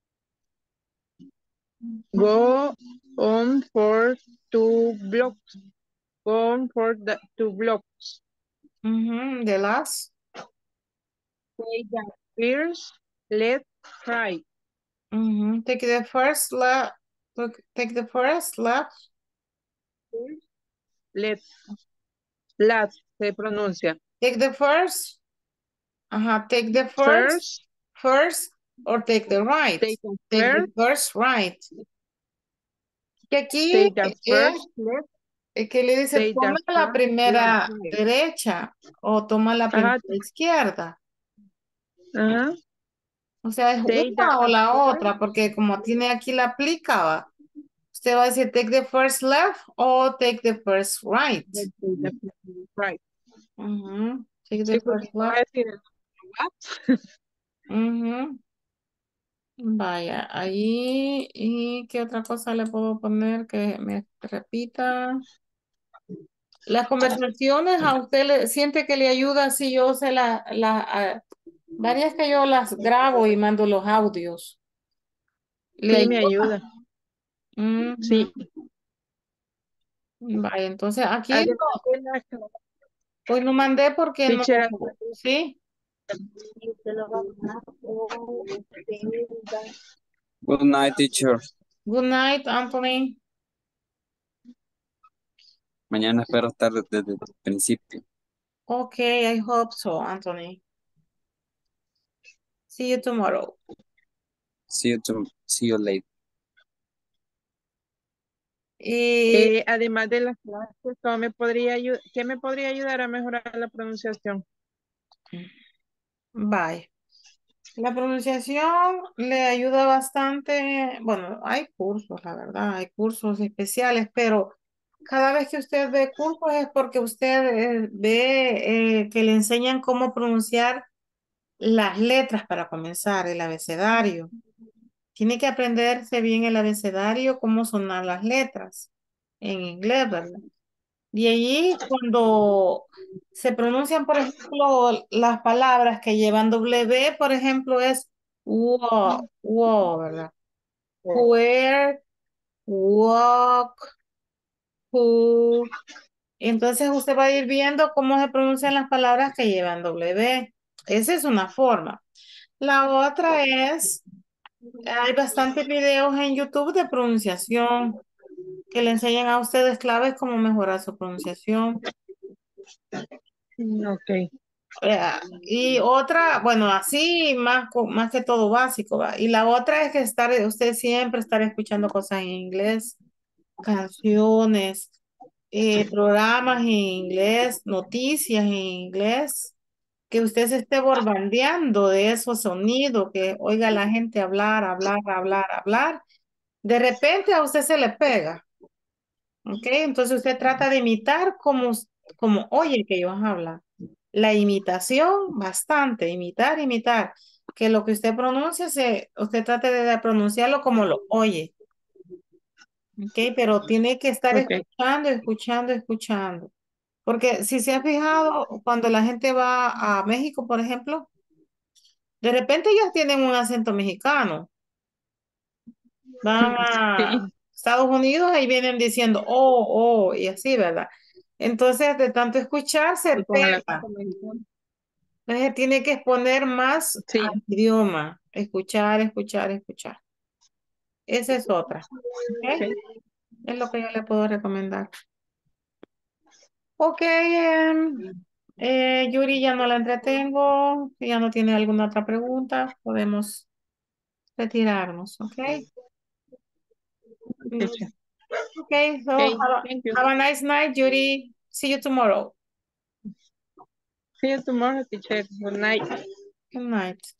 Go on for 2 blocks. Go on for the 2 blocks. The last. Take the first left, right. Take the first left. Take the first left. Left. Left se pronuncia. Take the first. Ajá, take the first. First or take the right. Take the Take first. the first right. Que aquí Take the first left. es que le dice Take the toma la first primera right. derecha o toma la primera Ajá. izquierda. Ajá. O sea, es Take the una o la first, otra, porque como tiene aquí la aplica, ¿va? Usted va a decir take the first left o take the first right. right. Ujú. Take the Sí, porque first no va a left. decir what. Ujú. Vaya, ahí, ¿y qué otra cosa le puedo poner que me repita? Las conversaciones a usted le siente que le ayuda si yo se varias que yo las grabo y mando los audios. ¿Le Sí, me ayuda? ayuda. Ujú. Sí. Vaya, entonces aquí Además de la hoy no mandé porque no, teacher, sí. Good night, teacher. Good night, Anthony. Mañana espero estar desde el principio. Okay, I hope so, Anthony. See you tomorrow. See you later. Y además de las clases, ¿qué me podría ayudar a mejorar la pronunciación? bye. La pronunciación le ayuda bastante. Bueno, hay cursos, la verdad, hay cursos especiales, pero cada vez que usted ve cursos es porque usted ve que le enseñan cómo pronunciar las letras para comenzar, el abecedario. Tiene que aprenderse bien el abecedario, cómo sonar las letras en inglés, ¿verdad? Y allí cuando se pronuncian, por ejemplo, las palabras que llevan W, por ejemplo, es ¿verdad? Where, walk, who. Entonces usted va a ir viendo cómo se pronuncian las palabras que llevan W. Esa es una forma. La otra es, hay bastantes videos en YouTube de pronunciación que le enseñan a ustedes claves cómo mejorar su pronunciación. Ok. Y otra, bueno, así más que todo básico, ¿va? Y la otra es que usted siempre estar escuchando cosas en inglés, canciones, programas en inglés, noticias en inglés, que usted se esté bombardeando de esos sonidos, que oiga a la gente hablar, hablar, hablar, hablar. De repente a usted se le pega, ¿ok? Entonces usted trata de imitar como oye que ellos hablan. La imitación, bastante, imitar, que lo que usted pronuncia, usted trate de pronunciarlo como lo oye, ¿ok? Pero tiene que estar Ok. escuchando. Porque si se ha fijado, cuando la gente va a México, por ejemplo, de repente ellos tienen un acento mexicano. Van a Sí. Estados Unidos y vienen diciendo, y así, ¿verdad? Entonces, de tanto escuchar, se Y con el pega. acento mexicano. Entonces, tiene que exponer más Sí. al idioma. Escuchar, escuchar, escuchar. Esa es otra. ¿Ok? Sí. Es lo que yo le puedo recomendar. Ok, Yuri, ya no la entretengo. Si ya no tiene alguna otra pregunta, podemos retirarnos, ¿ok? Teacher. Okay, so Okay, thank you. have a nice night, Yuri. See you tomorrow. See you tomorrow, teacher. Good night. Good night.